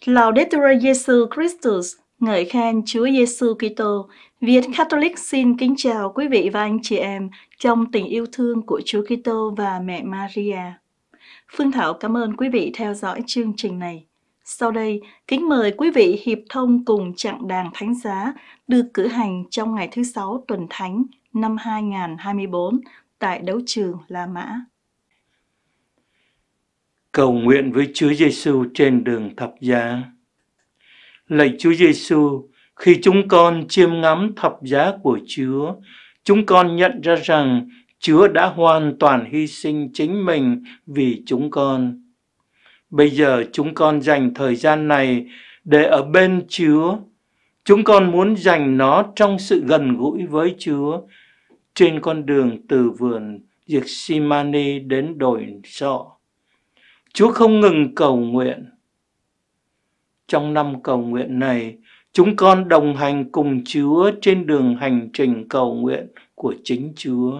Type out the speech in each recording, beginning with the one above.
Laudetur Jesus Christus, ngợi khen Chúa Giêsu Kitô. Việt Catholic xin kính chào quý vị và anh chị em trong tình yêu thương của Chúa Kitô và mẹ Maria. Phương Thảo cảm ơn quý vị theo dõi chương trình này. Sau đây, kính mời quý vị hiệp thông cùng chặng đàng thánh giá được cử hành trong ngày thứ Sáu tuần Thánh năm 2024 tại đấu trường La Mã. Cầu nguyện với Chúa Giêsu trên đường thập giá. Lạy Chúa Giêsu, khi chúng con chiêm ngắm thập giá của Chúa, chúng con nhận ra rằng Chúa đã hoàn toàn hy sinh chính mình vì chúng con. Bây giờ chúng con dành thời gian này để ở bên Chúa. Chúng con muốn dành nó trong sự gần gũi với Chúa trên con đường từ vườn Gethsemane đến đồi Sọ. Chúa không ngừng cầu nguyện. Trong năm cầu nguyện này, chúng con đồng hành cùng Chúa trên đường hành trình cầu nguyện của chính Chúa.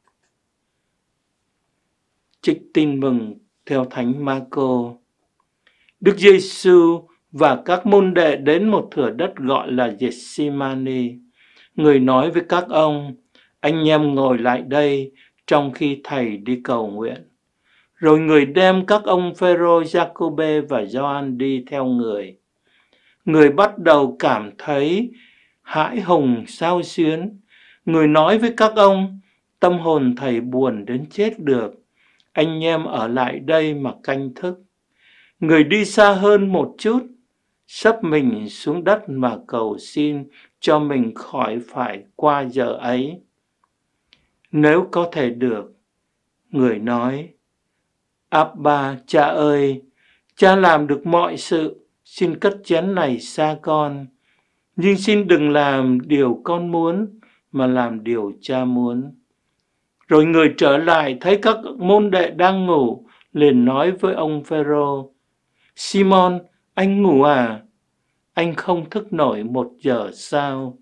Trích tin mừng theo Thánh Marco. Đức Giêsu và các môn đệ đến một thửa đất gọi là Gethsemane. Người nói với các ông, anh em ngồi lại đây trong khi thầy đi cầu nguyện. Rồi người đem các ông Phêrô, Giacôbê và Gioan đi theo người. Người bắt đầu cảm thấy hãi hùng xao xuyến. Người nói với các ông, tâm hồn thầy buồn đến chết được. Anh em ở lại đây mà canh thức. Người đi xa hơn một chút, sấp mình xuống đất mà cầu xin cho mình khỏi phải qua giờ ấy. Nếu có thể được, người nói, Abba, cha ơi, cha làm được mọi sự, xin cất chén này xa con. Nhưng xin đừng làm điều con muốn, mà làm điều cha muốn. Rồi người trở lại thấy các môn đệ đang ngủ, liền nói với ông Phêrô, Simon, anh ngủ à? Anh không thức nổi 1 giờ sao?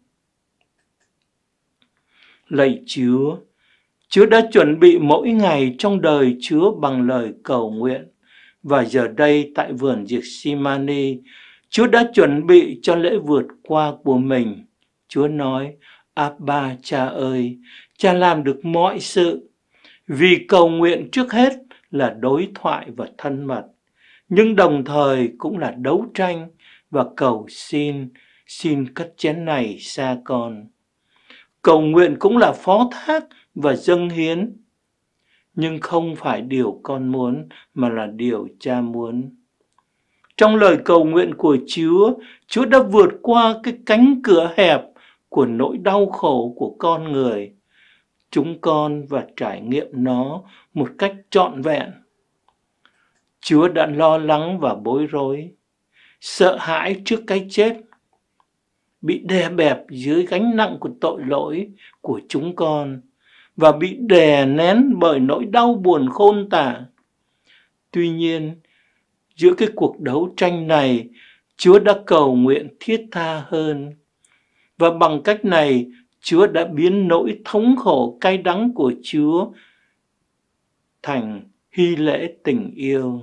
Lạy Chúa, Chúa đã chuẩn bị mỗi ngày trong đời Chúa bằng lời cầu nguyện. Và giờ đây tại vườn Gethsemane, Chúa đã chuẩn bị cho lễ vượt qua của mình. Chúa nói, Abba, cha ơi, cha làm được mọi sự. Vì cầu nguyện trước hết là đối thoại và thân mật, nhưng đồng thời cũng là đấu tranh và cầu xin cất chén này xa con. Cầu nguyện cũng là phó thác và dâng hiến, nhưng không phải điều con muốn mà là điều cha muốn. Trong lời cầu nguyện của Chúa, Chúa đã vượt qua cái cánh cửa hẹp của nỗi đau khổ của con người. Chúng con và trải nghiệm nó một cách trọn vẹn. Chúa đã lo lắng và bối rối, sợ hãi trước cái chết, bị đè bẹp dưới gánh nặng của tội lỗi của chúng con và bị đè nén bởi nỗi đau buồn khôn tả. Tuy nhiên, giữa cái cuộc đấu tranh này, Chúa đã cầu nguyện thiết tha hơn. Và bằng cách này, Chúa đã biến nỗi thống khổ cay đắng của Chúa thành hy lễ tình yêu.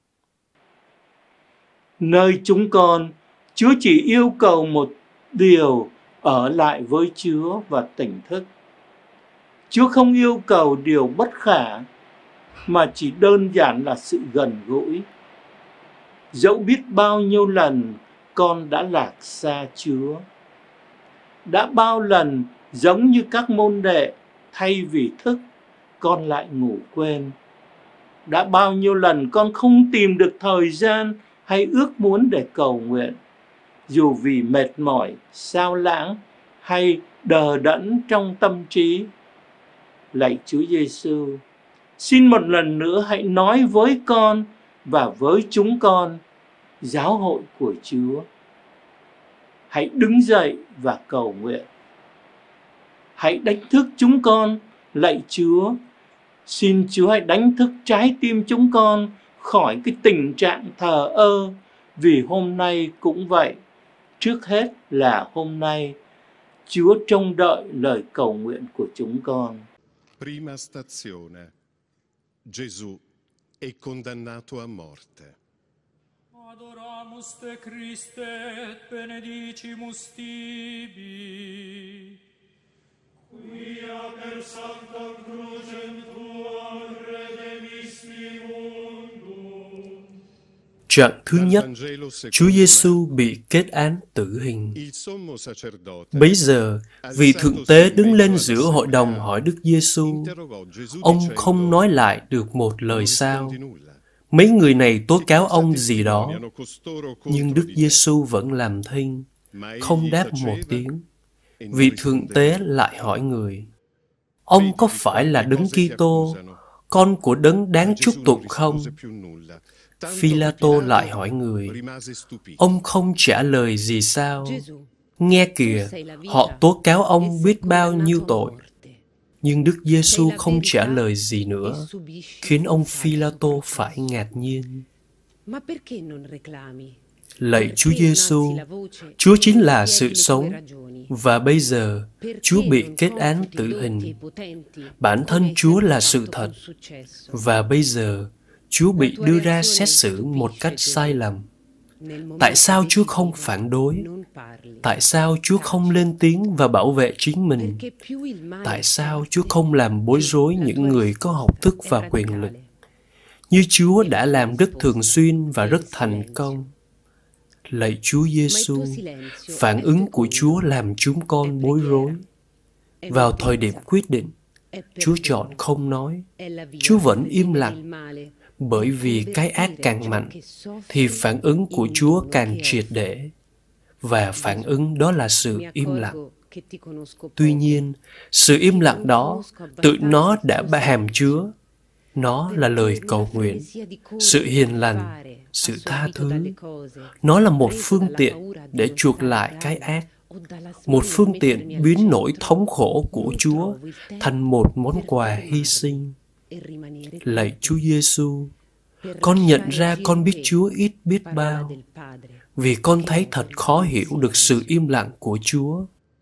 Nơi chúng con, Chúa chỉ yêu cầu một điều, ở lại với Chúa và tỉnh thức. Chúa không yêu cầu điều bất khả, mà chỉ đơn giản là sự gần gũi. Dẫu biết bao nhiêu lần con đã lạc xa Chúa, đã bao lần giống như các môn đệ, thay vì thức, con lại ngủ quên. Đã bao nhiêu lần con không tìm được thời gian hay ước muốn để cầu nguyện, dù vì mệt mỏi, sao lãng hay đờ đẫn trong tâm trí. Lạy Chúa Giêsu, xin một lần nữa hãy nói với con và với chúng con, giáo hội của Chúa. Hãy đứng dậy và cầu nguyện. Hãy đánh thức chúng con, lạy Chúa. Xin Chúa hãy đánh thức trái tim chúng con khỏi cái tình trạng thờ ơ, vì hôm nay cũng vậy. Trước hết là hôm nay, Chúa trông đợi lời cầu nguyện của chúng con. Prima stazione. Gesù è condannato a morte. Adoramus te Christe et benedicimus tibi. Quia per sanctam crucem tuam redemisti mundum. Trạng thứ nhất, Chúa Giêsu bị kết án tử hình. Bấy giờ, vị thượng tế đứng lên giữa hội đồng hỏi Đức Giêsu. Ông không nói lại được một lời sao. Mấy người này tố cáo ông gì đó, nhưng Đức Giêsu vẫn làm thinh, không đáp một tiếng. Vị thượng tế lại hỏi người, ông có phải là Đấng Kitô, con của Đấng đáng chúc tụng không? Phi-la-tô lại hỏi người, ông không trả lời gì sao? Nghe kìa, họ tố cáo ông biết bao nhiêu tội. Nhưng Đức Giêsu không trả lời gì nữa, khiến ông Phi-la-tô phải ngạc nhiên. Lạy Chúa Giêsu, Chúa chính là sự sống, và bây giờ Chúa bị kết án tử hình. Bản thân Chúa là sự thật, và bây giờ Chúa bị đưa ra xét xử một cách sai lầm. Tại sao Chúa không phản đối? Tại sao Chúa không lên tiếng và bảo vệ chính mình? Tại sao Chúa không làm bối rối những người có học thức và quyền lực, như Chúa đã làm rất thường xuyên và rất thành công? Lạy Chúa Giêsu, phản ứng của Chúa làm chúng con bối rối. Vào thời điểm quyết định, Chúa chọn không nói. Chúa vẫn im lặng. Bởi vì cái ác càng mạnh, thì phản ứng của Chúa càng triệt để. Và phản ứng đó là sự im lặng. Tuy nhiên, sự im lặng đó, tự nó đã hàm chứa. Nó là lời cầu nguyện, sự hiền lành, sự tha thứ. Nó là một phương tiện để chuộc lại cái ác. Một phương tiện biến nỗi thống khổ của Chúa thành một món quà hy sinh. Lạy Chúa Giêsu, con nhận ra con biết Chúa ít biết bao, vì con thấy thật khó hiểu được sự im lặng của Chúa.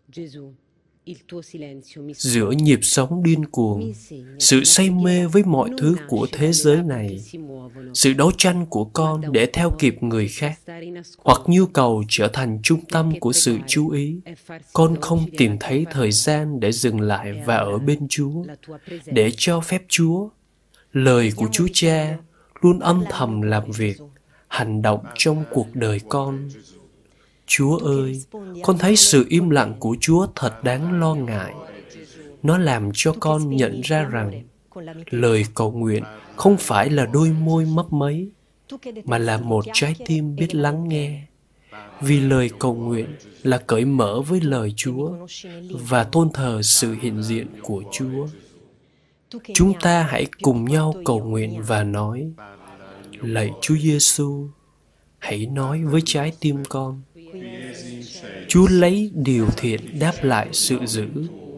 Giữa nhịp sống điên cuồng, sự say mê với mọi thứ của thế giới này, sự đấu tranh của con để theo kịp người khác, hoặc nhu cầu trở thành trung tâm của sự chú ý, con không tìm thấy thời gian để dừng lại và ở bên Chúa, để cho phép Chúa, lời của Chúa Cha, luôn âm thầm làm việc, hành động trong cuộc đời con. Chúa ơi, con thấy sự im lặng của Chúa thật đáng lo ngại. Nó làm cho con nhận ra rằng lời cầu nguyện không phải là đôi môi mấp máy, mà là một trái tim biết lắng nghe. Vì lời cầu nguyện là cởi mở với lời Chúa và tôn thờ sự hiện diện của Chúa. Chúng ta hãy cùng nhau cầu nguyện và nói, lạy Chúa Giêsu, hãy nói với trái tim con. Chúa lấy điều thiện đáp lại sự dữ.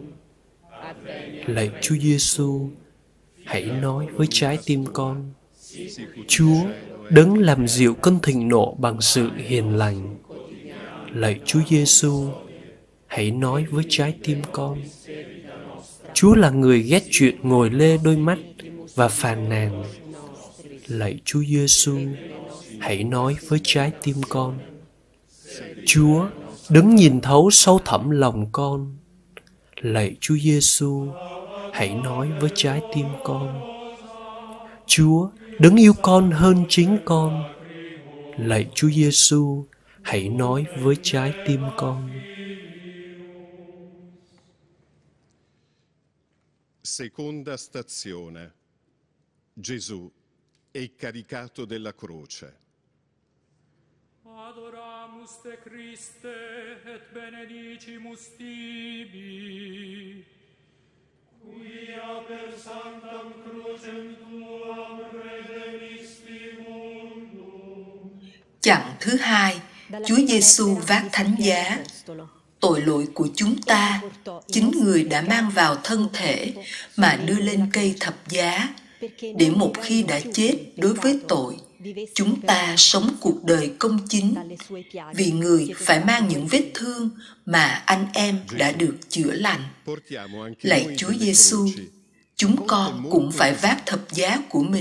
Lạy Chúa Giêsu, hãy nói với trái tim con. Chúa, Đấng làm dịu cơn thịnh nộ bằng sự hiền lành. Lạy Chúa Giêsu, hãy nói với trái tim con. Chúa là người ghét chuyện ngồi lê đôi mắt và phàn nàn. Lạy Chúa Giêsu, hãy nói với trái tim con. Chúa, Đấng nhìn thấu sâu thẳm lòng con. Lạy Chúa Giêsu, hãy nói với trái tim con. Chúa, Đấng yêu con hơn chính con. Lạy Chúa Giêsu, hãy nói với trái tim con. Seconda stazione. Gesù è caricato della croce. Adoramus te Christe et benedicimus tibi. Quia per sanctam crucem tuam redemisti mundum. Chặng thứ hai, Chúa Giêsu vác thánh giá. Tội lỗi của chúng ta, chính Người đã mang vào thân thể mà đưa lên cây thập giá, để một khi đã chết đối với tội, chúng ta sống cuộc đời công chính, vì Người phải mang những vết thương mà anh em đã được chữa lành. Lạy Chúa Giêsu, chúng con cũng phải vác thập giá của mình,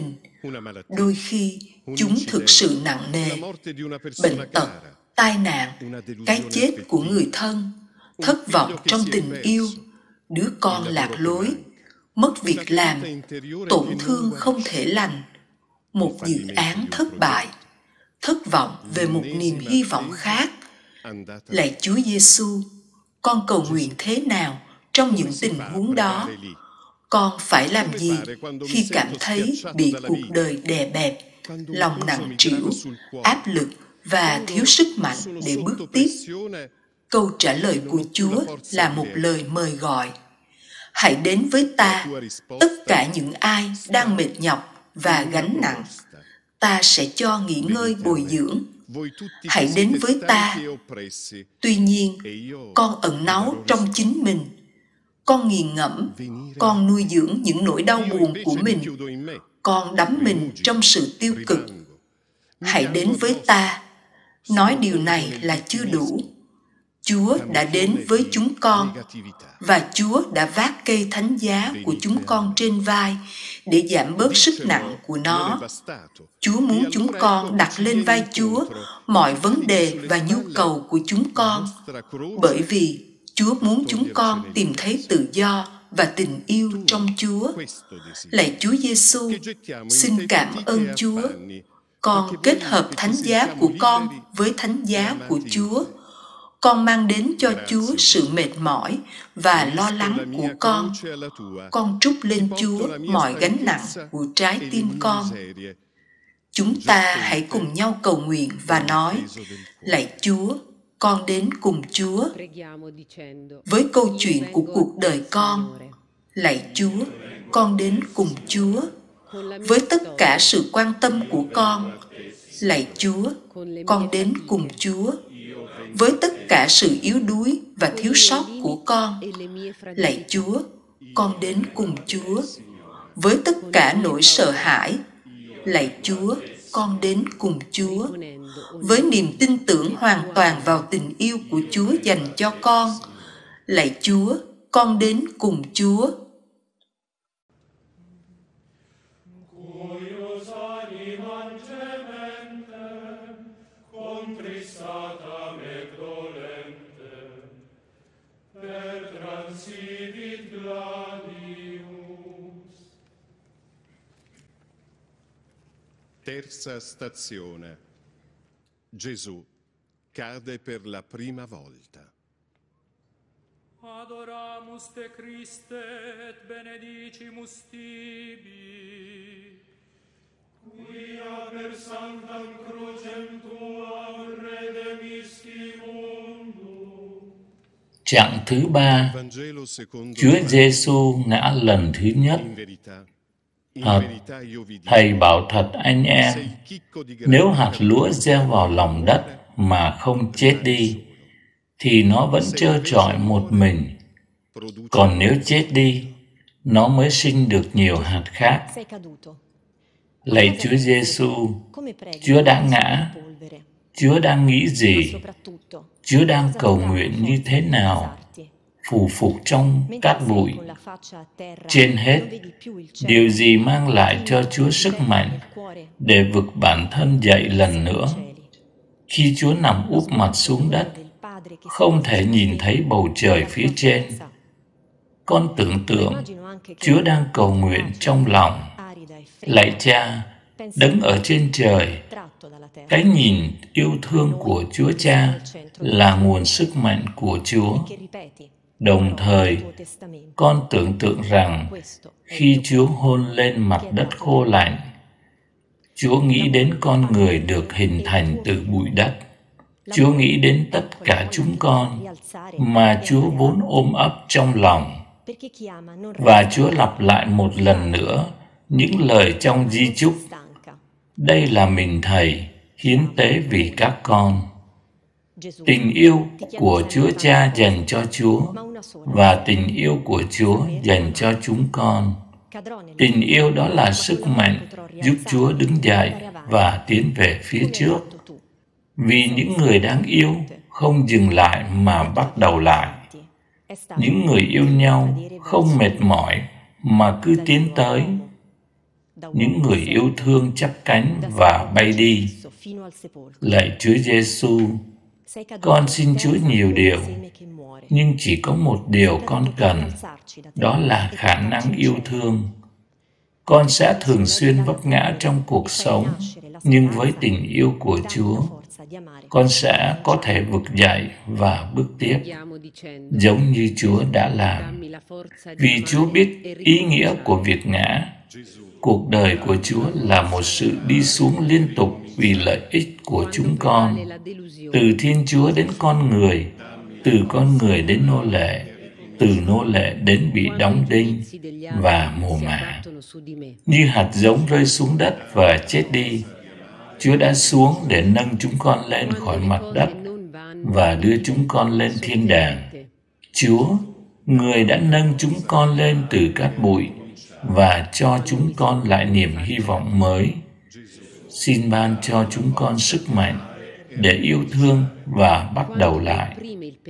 Đôi khi chúng thực sự nặng nề: bệnh tật, tai nạn, cái chết của người thân, thất vọng trong tình yêu, đứa con lạc lối, mất việc làm, tổn thương không thể lành, một dự án thất bại, thất vọng về một niềm hy vọng khác. Lạy Chúa Giêsu, con cầu nguyện thế nào trong những tình huống đó? Con phải làm gì khi cảm thấy bị cuộc đời đè bẹp, lòng nặng trĩu, áp lực và thiếu sức mạnh để bước tiếp? Câu trả lời của Chúa là một lời mời gọi: hãy đến với ta, tất cả những ai đang mệt nhọc và gánh nặng, ta sẽ cho nghỉ ngơi bồi dưỡng. Hãy đến với ta. Tuy nhiên, con ẩn náu trong chính mình. Con nghiền ngẫm, con nuôi dưỡng những nỗi đau buồn của mình. Con đắm mình trong sự tiêu cực. Hãy đến với ta. Nói điều này là chưa đủ. Chúa đã đến với chúng con, và Chúa đã vác cây thánh giá của chúng con trên vai để giảm bớt sức nặng của nó. Chúa muốn chúng con đặt lên vai Chúa mọi vấn đề và nhu cầu của chúng con, bởi vì Chúa muốn chúng con tìm thấy tự do và tình yêu trong Chúa. Lạy Chúa Giêsu, xin cảm ơn Chúa. Con kết hợp thánh giá của con với thánh giá của Chúa. Con mang đến cho Chúa sự mệt mỏi và lo lắng của con. Con trút lên Chúa mọi gánh nặng của trái tim con. Chúng ta hãy cùng nhau cầu nguyện và nói: lạy Chúa, con đến cùng Chúa với câu chuyện của cuộc đời con. Lạy Chúa, con đến cùng Chúa với tất cả sự quan tâm của con. Lạy Chúa, con đến cùng Chúa với tất cả sự yếu đuối và thiếu sót của con. Lạy Chúa, con đến cùng Chúa với tất cả nỗi sợ hãi. Lạy Chúa, con đến cùng Chúa với niềm tin tưởng hoàn toàn vào tình yêu của Chúa dành cho con. Lạy Chúa, con đến cùng Chúa. Terza stazione. Gesù cade per la prima volta. Adoramus te Christe et benedicimus tibi, quia per sanctam crucem tuam redemisci mundum. Chặng thứ 3, Chúa Giêsu ngã lần thứ nhất. Thật, Thầy bảo thật anh em, nếu hạt lúa gieo vào lòng đất mà không chết đi, thì nó vẫn trơ trọi một mình. Còn nếu chết đi, nó mới sinh được nhiều hạt khác. Lạy Chúa Giêsu, Chúa đã ngã. Chúa đang nghĩ gì? Chúa đang cầu nguyện như thế nào? Phù phục trong cát bụi. Trên hết, điều gì mang lại cho Chúa sức mạnh để vực bản thân dậy lần nữa? Khi Chúa nằm úp mặt xuống đất, không thể nhìn thấy bầu trời phía trên. Con tưởng tượng Chúa đang cầu nguyện trong lòng: lạy Cha, đấng ở trên trời, cái nhìn yêu thương của Chúa Cha là nguồn sức mạnh của Chúa. Đồng thời, con tưởng tượng rằng khi Chúa hôn lên mặt đất khô lạnh, Chúa nghĩ đến con người được hình thành từ bụi đất. Chúa nghĩ đến tất cả chúng con mà Chúa vốn ôm ấp trong lòng. Và Chúa lặp lại một lần nữa những lời trong di chúc: đây là mình Thầy hiến tế vì các con. Tình yêu của Chúa Cha dành cho Chúa và tình yêu của Chúa dành cho chúng con. Tình yêu đó là sức mạnh giúp Chúa đứng dậy và tiến về phía trước. Vì những người đáng yêu không dừng lại mà bắt đầu lại. Những người yêu nhau không mệt mỏi mà cứ tiến tới. những người yêu thương chắp cánh và bay đi. Lạy Chúa Giêsu, con xin Chúa nhiều điều, nhưng chỉ có một điều con cần, đó là khả năng yêu thương. Con sẽ thường xuyên vấp ngã trong cuộc sống, nhưng với tình yêu của Chúa, con sẽ có thể vực dậy và bước tiếp, giống như Chúa đã làm. Vì Chúa biết ý nghĩa của việc ngã. Cuộc đời của Chúa là một sự đi xuống liên tục vì lợi ích của chúng con, từ Thiên Chúa đến con người, từ con người đến nô lệ, từ nô lệ đến bị đóng đinh và mồ mả. Như hạt giống rơi xuống đất và chết đi, Chúa đã xuống để nâng chúng con lên khỏi mặt đất và đưa chúng con lên thiên đàng. Chúa, Người đã nâng chúng con lên từ cát bụi và cho chúng con lại niềm hy vọng mới. Xin ban cho chúng con sức mạnh để yêu thương và bắt đầu lại.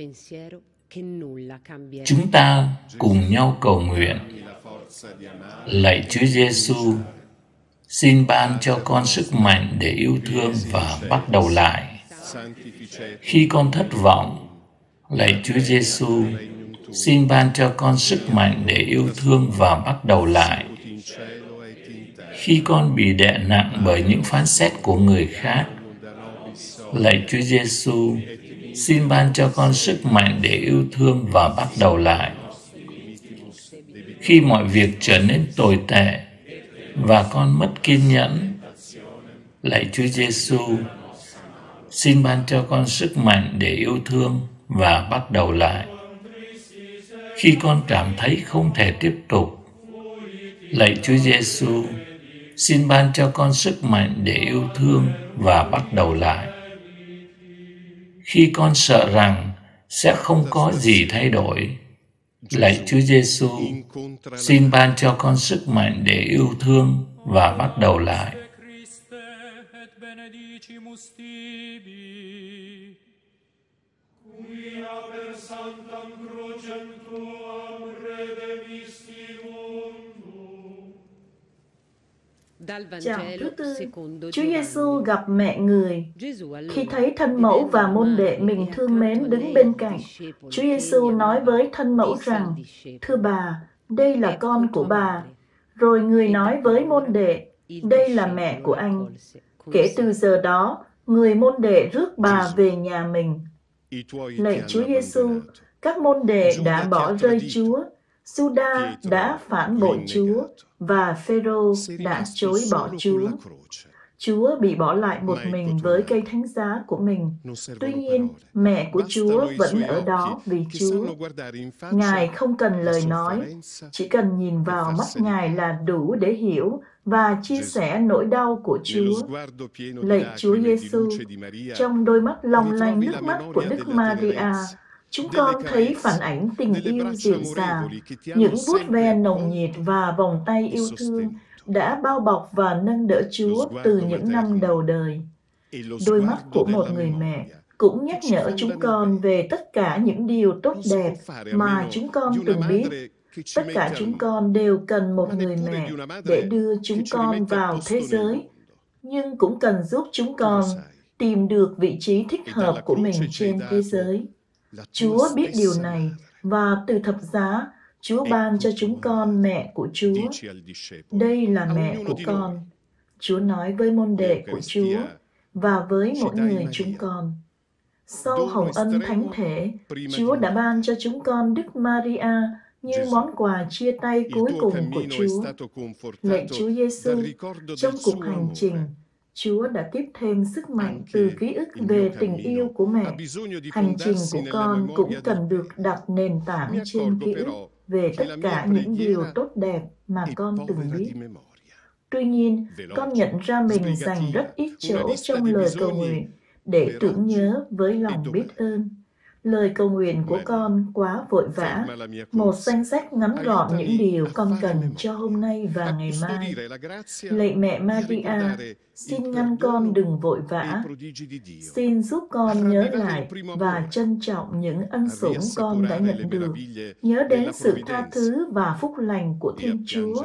Chúng ta cùng nhau cầu nguyện. Lạy Chúa Giêsu, xin ban cho con sức mạnh để yêu thương và bắt đầu lại. Khi con thất vọng, lạy Chúa Giêsu, xin ban cho con sức mạnh để yêu thương và bắt đầu lại. Khi con bị đè nặng bởi những phán xét của người khác, lạy Chúa Giêsu, xin ban cho con sức mạnh để yêu thương và bắt đầu lại. Khi mọi việc trở nên tồi tệ và con mất kiên nhẫn, lạy Chúa Giêsu, xin ban cho con sức mạnh để yêu thương và bắt đầu lại. Khi con cảm thấy không thể tiếp tục, lạy Chúa Giêsu, xin ban cho con sức mạnh để yêu thương và bắt đầu lại. Khi con sợ rằng sẽ không có gì thay đổi, lạy Chúa Giêsu, xin ban cho con sức mạnh để yêu thương và bắt đầu lại. Chặng thứ tư, Chúa Giêsu gặp mẹ người. Khi thấy thân mẫu và môn đệ mình thương mến đứng bên cạnh, Chúa Giêsu nói với thân mẫu rằng: "Thưa bà, đây là con của bà." Rồi người nói với môn đệ: "Đây là mẹ của anh." Kể từ giờ đó, người môn đệ rước bà về nhà mình. Lạy Chúa Giêsu, các môn đệ đã bỏ rơi Chúa, Giuđa đã phản bội Chúa và Phêrô đã chối bỏ Chúa. Chúa bị bỏ lại một mình với cây thánh giá của mình. Tuy nhiên, mẹ của Chúa vẫn ở đó vì Chúa. Ngài không cần lời nói, chỉ cần nhìn vào mắt Ngài là đủ để hiểu và chia sẻ nỗi đau của Chúa. Lạy Chúa Giêsu, trong đôi mắt long lanh nước mắt của Đức Maria, chúng con thấy phản ảnh tình yêu dịu dàng, những vuốt ve nồng nhiệt và vòng tay yêu thương đã bao bọc và nâng đỡ Chúa từ những năm đầu đời. Đôi mắt của một người mẹ cũng nhắc nhở chúng con về tất cả những điều tốt đẹp mà chúng con từng biết. Tất cả chúng con đều cần một người mẹ để đưa chúng con vào thế giới, nhưng cũng cần giúp chúng con tìm được vị trí thích hợp của mình trên thế giới. Chúa biết điều này, và từ thập giá, Chúa ban cho chúng con mẹ của Chúa. Đây là mẹ của con, Chúa nói với môn đệ của Chúa và với mỗi người chúng con. Sau hồng ân thánh thể, Chúa đã ban cho chúng con Đức Maria như món quà chia tay cuối cùng của Chúa. Lạy Chúa Giêsu, trong cuộc hành trình, Chúa đã tiếp thêm sức mạnh từ ký ức về tình yêu của mẹ. Hành trình của con cũng cần được đặt nền tảng trên ký ức về tất cả những điều tốt đẹp mà con từng biết. Tuy nhiên, con nhận ra mình dành rất ít chỗ trong lời cầu nguyện để tưởng nhớ với lòng biết ơn. Lời cầu nguyện của con quá vội vã, một danh sách ngắn gọn những điều con cần cho hôm nay và ngày mai. Lạy mẹ Maria, xin ngăn con đừng vội vã. Xin giúp con nhớ lại và trân trọng những ân sủng con đã nhận được. Nhớ đến sự tha thứ và phúc lành của Thiên Chúa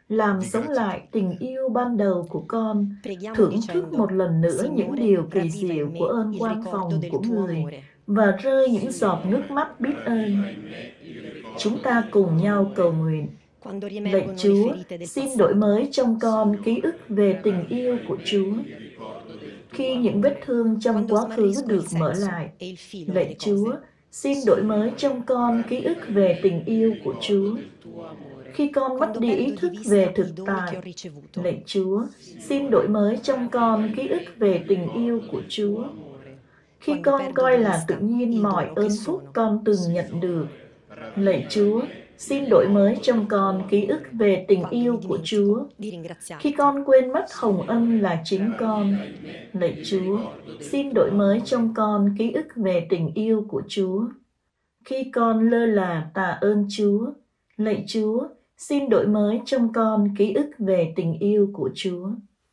làm sống lại tình yêu ban đầu của con, thưởng thức một lần nữa những điều kỳ diệu của ơn quan phòng của Người và rơi những giọt nước mắt biết ơn. Chúng ta cùng nhau cầu nguyện. Lạy Chúa, xin đổi mới trong con ký ức về tình yêu của Chúa. Khi những vết thương trong quá khứ được mở lại, lạy Chúa, xin đổi mới trong con ký ức về tình yêu của Chúa. Khi con mất đi ý thức về thực tại, lạy Chúa, xin đổi mới trong con ký ức về tình yêu của Chúa. Khi con coi là tự nhiên mọi ơn phúc con từng nhận được, lạy Chúa, xin đổi mới trong con ký ức về tình yêu của Chúa. Khi con quên mất hồng ân là chính con, lạy Chúa, xin đổi mới trong con ký ức về tình yêu của Chúa. Khi con lơ là tạ ơn Chúa, lạy Chúa, xin đổi mới trong con ký ức về tình yêu của Chúa.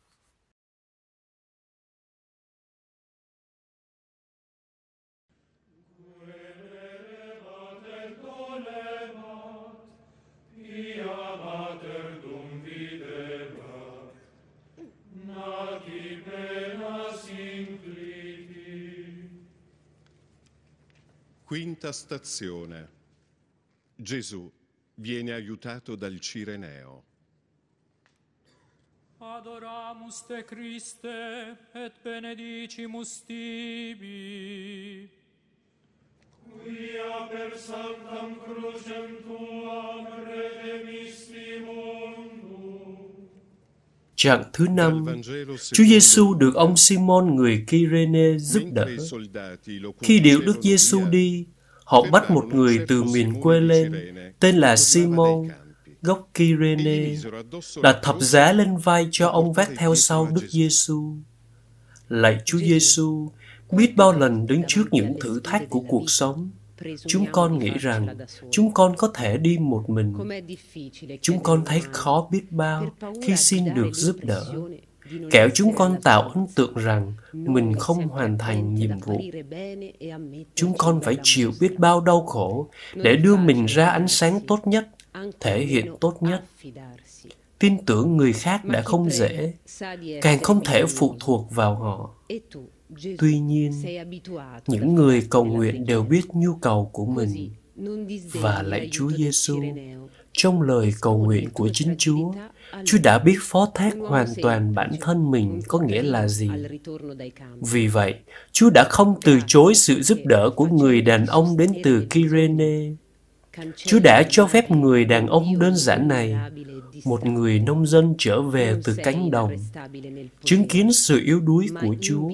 Quinta stazione. Gesù viene aiutato dal Cireneo. Adoramus te Christe et benedicimus tibi. Quia per sanctam crucem tuam redemisti mundum. Trạng thứ 5, Chúa Giêsu được ông Simon người Kyrene giúp đỡ. Khi điệu Đức Giêsu đi, họ bắt một người từ miền quê lên, tên là Simon, gốc Kyrene, đặt thập giá lên vai cho ông vác theo sau Đức Giêsu. Lạy Chúa Giêsu, biết bao lần đứng trước những thử thách của cuộc sống, chúng con nghĩ rằng chúng con có thể đi một mình. Chúng con thấy khó biết bao khi xin được giúp đỡ. Kẻo chúng con tạo ấn tượng rằng mình không hoàn thành nhiệm vụ. Chúng con phải chịu biết bao đau khổ để đưa mình ra ánh sáng tốt nhất, thể hiện tốt nhất. Tin tưởng người khác đã không dễ, càng không thể phụ thuộc vào họ. Tuy nhiên, những người cầu nguyện đều biết nhu cầu của mình. Và lạy Chúa Giêsu, trong lời cầu nguyện của chính Chúa, Chúa đã biết phó thác hoàn toàn bản thân mình có nghĩa là gì. Vì vậy, Chúa đã không từ chối sự giúp đỡ của người đàn ông đến từ Kyrene. Chúa đã cho phép người đàn ông đơn giản này, một người nông dân trở về từ cánh đồng, chứng kiến sự yếu đuối của Chúa.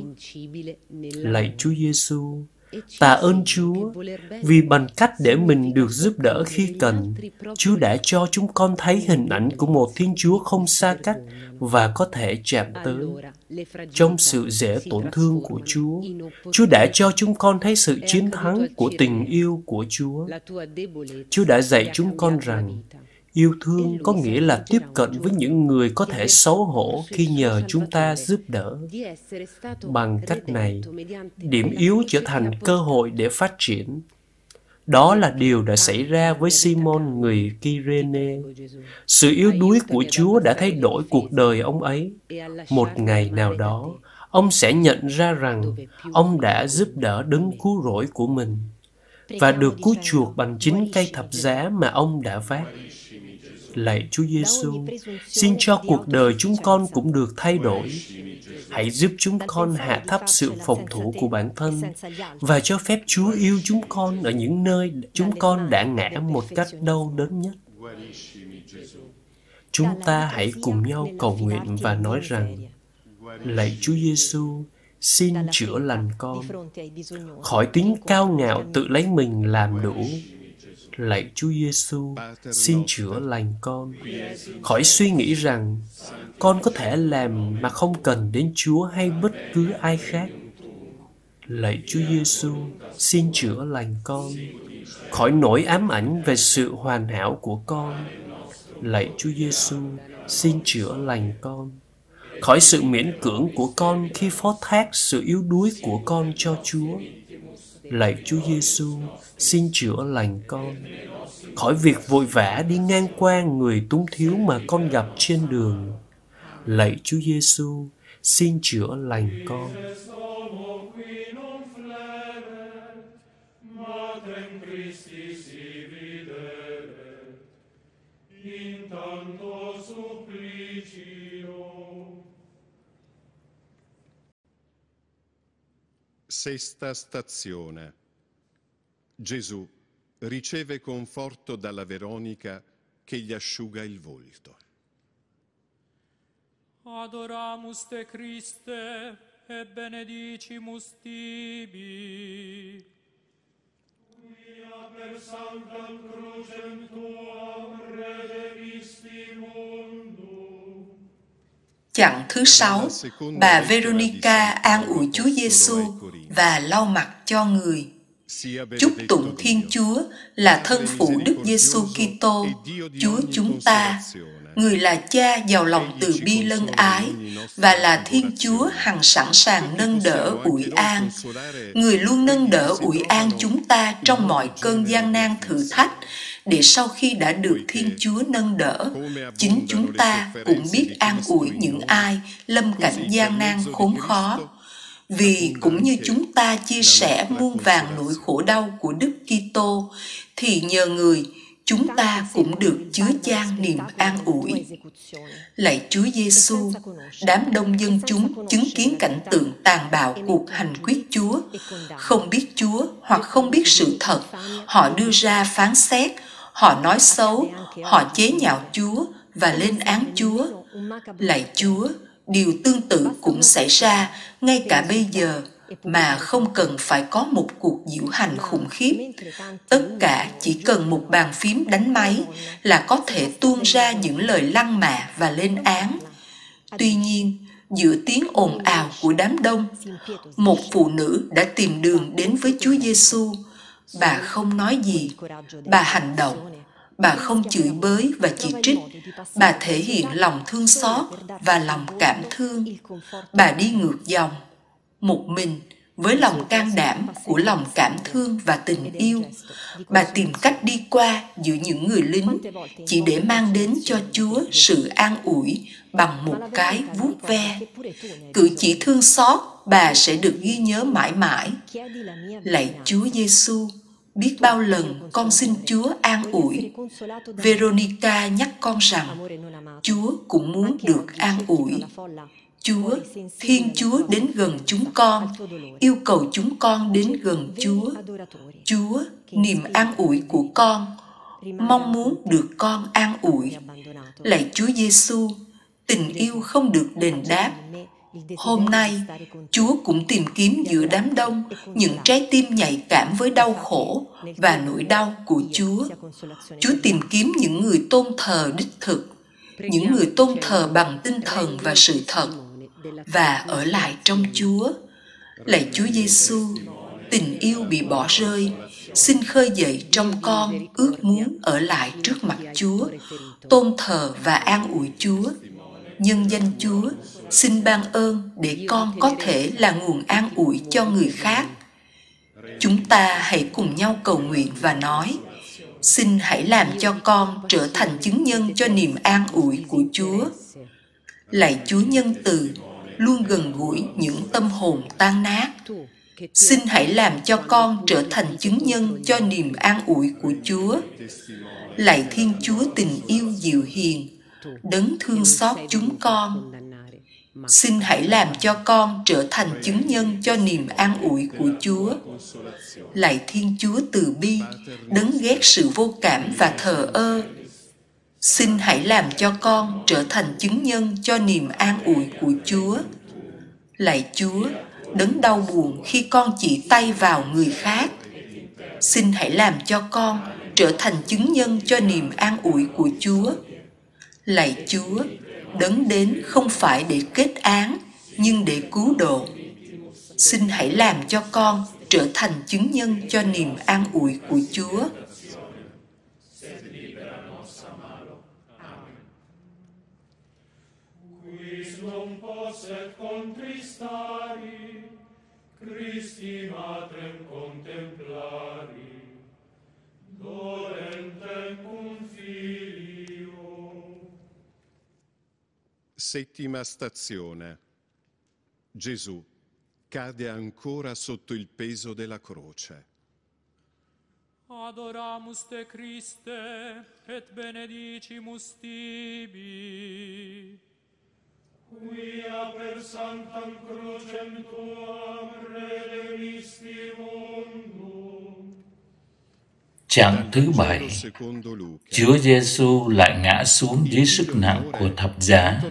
Lạy Chúa Giêsu, tạ ơn Chúa, vì bằng cách để mình được giúp đỡ khi cần, Chúa đã cho chúng con thấy hình ảnh của một Thiên Chúa không xa cách và có thể chạm tới. Trong sự dễ tổn thương của Chúa, Chúa đã cho chúng con thấy sự chiến thắng của tình yêu của Chúa. Chúa đã dạy chúng con rằng, yêu thương có nghĩa là tiếp cận với những người có thể xấu hổ khi nhờ chúng ta giúp đỡ. Bằng cách này, điểm yếu trở thành cơ hội để phát triển. Đó là điều đã xảy ra với Simon người Kyrene. Sự yếu đuối của Chúa đã thay đổi cuộc đời ông ấy. Một ngày nào đó, ông sẽ nhận ra rằng ông đã giúp đỡ đấng cứu rỗi của mình và được cứu chuộc bằng chính cây thập giá mà ông đã vác. Lạy Chúa Giêsu, xin cho cuộc đời chúng con cũng được thay đổi. Hãy giúp chúng con hạ thấp sự phòng thủ của bản thân và cho phép Chúa yêu chúng con ở những nơi chúng con đã ngã một cách đau đớn nhất. Chúng ta hãy cùng nhau cầu nguyện và nói rằng, lạy Chúa Giêsu, xin chữa lành con, khỏi tính cao ngạo tự lấy mình làm đủ. Lạy Chúa Giêsu, xin chữa lành con, khỏi suy nghĩ rằng con có thể làm mà không cần đến Chúa hay bất cứ ai khác. Lạy Chúa Giêsu, xin chữa lành con, khỏi nỗi ám ảnh về sự hoàn hảo của con. Lạy Chúa Giêsu, xin chữa lành con, khỏi sự miễn cưỡng của con khi phó thác sự yếu đuối của con cho Chúa. Lạy Chúa Giêsu, xin chữa lành con, khỏi việc vội vã đi ngang qua người túng thiếu mà con gặp trên đường. Lạy Chúa Giêsu, xin chữa lành con. Sesta stazione. Gesù riceve conforto dalla Veronica che gli asciuga il volto. Adoramus te Christe et benedicimus tibi. Quia per sanctam crucem tuam redemisti mundum. Chặng thứ 6, bà Veronica an ủi Chúa Giêsu và lau mặt cho người. Chúc tụng Thiên Chúa là thân phụ Đức Giêsu Kitô, Chúa chúng ta. Người là Cha giàu lòng từ bi lân ái và là Thiên Chúa hằng sẵn sàng nâng đỡ ủi an. Người luôn nâng đỡ ủi an chúng ta trong mọi cơn gian nan thử thách, để sau khi đã được Thiên Chúa nâng đỡ, chính chúng ta cũng biết an ủi những ai lâm cảnh gian nan khốn khó. Vì cũng như chúng ta chia sẻ muôn vàn nỗi khổ đau của Đức Kitô, thì nhờ người, chúng ta cũng được chứa chan niềm an ủi. Lạy Chúa Giêsu, đám đông dân chúng chứng kiến cảnh tượng tàn bạo cuộc hành quyết Chúa, không biết Chúa hoặc không biết sự thật, họ đưa ra phán xét, họ nói xấu, họ chế nhạo Chúa và lên án Chúa. Lạy Chúa, điều tương tự cũng xảy ra ngay cả bây giờ, mà không cần phải có một cuộc diễu hành khủng khiếp. Tất cả chỉ cần một bàn phím đánh máy là có thể tuôn ra những lời lăng mạ và lên án. Tuy nhiên, giữa tiếng ồn ào của đám đông, một phụ nữ đã tìm đường đến với Chúa Giêsu. Bà không nói gì, bà hành động. Bà không chửi bới và chỉ trích, bà thể hiện lòng thương xót và lòng cảm thương. Bà đi ngược dòng, một mình, với lòng can đảm của lòng cảm thương và tình yêu. Bà tìm cách đi qua giữa những người lính, chỉ để mang đến cho Chúa sự an ủi bằng một cái vuốt ve. Cử chỉ thương xót bà sẽ được ghi nhớ mãi mãi. Lạy Chúa Giêsu, biết bao lần con xin Chúa an ủi. Veronica nhắc con rằng Chúa cũng muốn được an ủi. Chúa, Thiên Chúa đến gần chúng con, yêu cầu chúng con đến gần Chúa. Chúa, niềm an ủi của con, mong muốn được con an ủi. Lạy Chúa Giêsu, tình yêu không được đền đáp. Hôm nay, Chúa cũng tìm kiếm giữa đám đông những trái tim nhạy cảm với đau khổ và nỗi đau của Chúa. Chúa tìm kiếm những người tôn thờ đích thực, những người tôn thờ bằng tinh thần và sự thật, và ở lại trong Chúa. Lạy Chúa Giêsu, tình yêu bị bỏ rơi, xin khơi dậy trong con ước muốn ở lại trước mặt Chúa, tôn thờ và an ủi Chúa. Nhân danh Chúa, xin ban ơn để con có thể là nguồn an ủi cho người khác. Chúng ta hãy cùng nhau cầu nguyện và nói: xin hãy làm cho con trở thành chứng nhân cho niềm an ủi của Chúa. Lạy Chúa nhân từ, luôn gần gũi những tâm hồn tan nát. Xin hãy làm cho con trở thành chứng nhân cho niềm an ủi của Chúa. Lạy Thiên Chúa tình yêu dịu hiền, đấng thương xót chúng con. Xin hãy làm cho con trở thành chứng nhân cho niềm an ủi của Chúa. Lạy Thiên Chúa từ bi, đấng ghét sự vô cảm và thờ ơ. Xin hãy làm cho con trở thành chứng nhân cho niềm an ủi của Chúa. Lạy Chúa, đấng đau buồn khi con chỉ tay vào người khác. Xin hãy làm cho con trở thành chứng nhân cho niềm an ủi của Chúa. Lạy Chúa, đấng đến không phải để kết án, nhưng để cứu độ. Xin hãy làm cho con trở thành chứng nhân cho niềm an ủi của Chúa. Christi matrem contemplari, dolente Settima stazione. Gesù cade ancora sotto il peso della croce. Adoramus te Christe et benedicimus tibi. Quia per sanctam crucem tuam redemisti mundum. Trạng thứ 7, Chúa Giêsu lại ngã xuống dưới sức nặng của thập giá.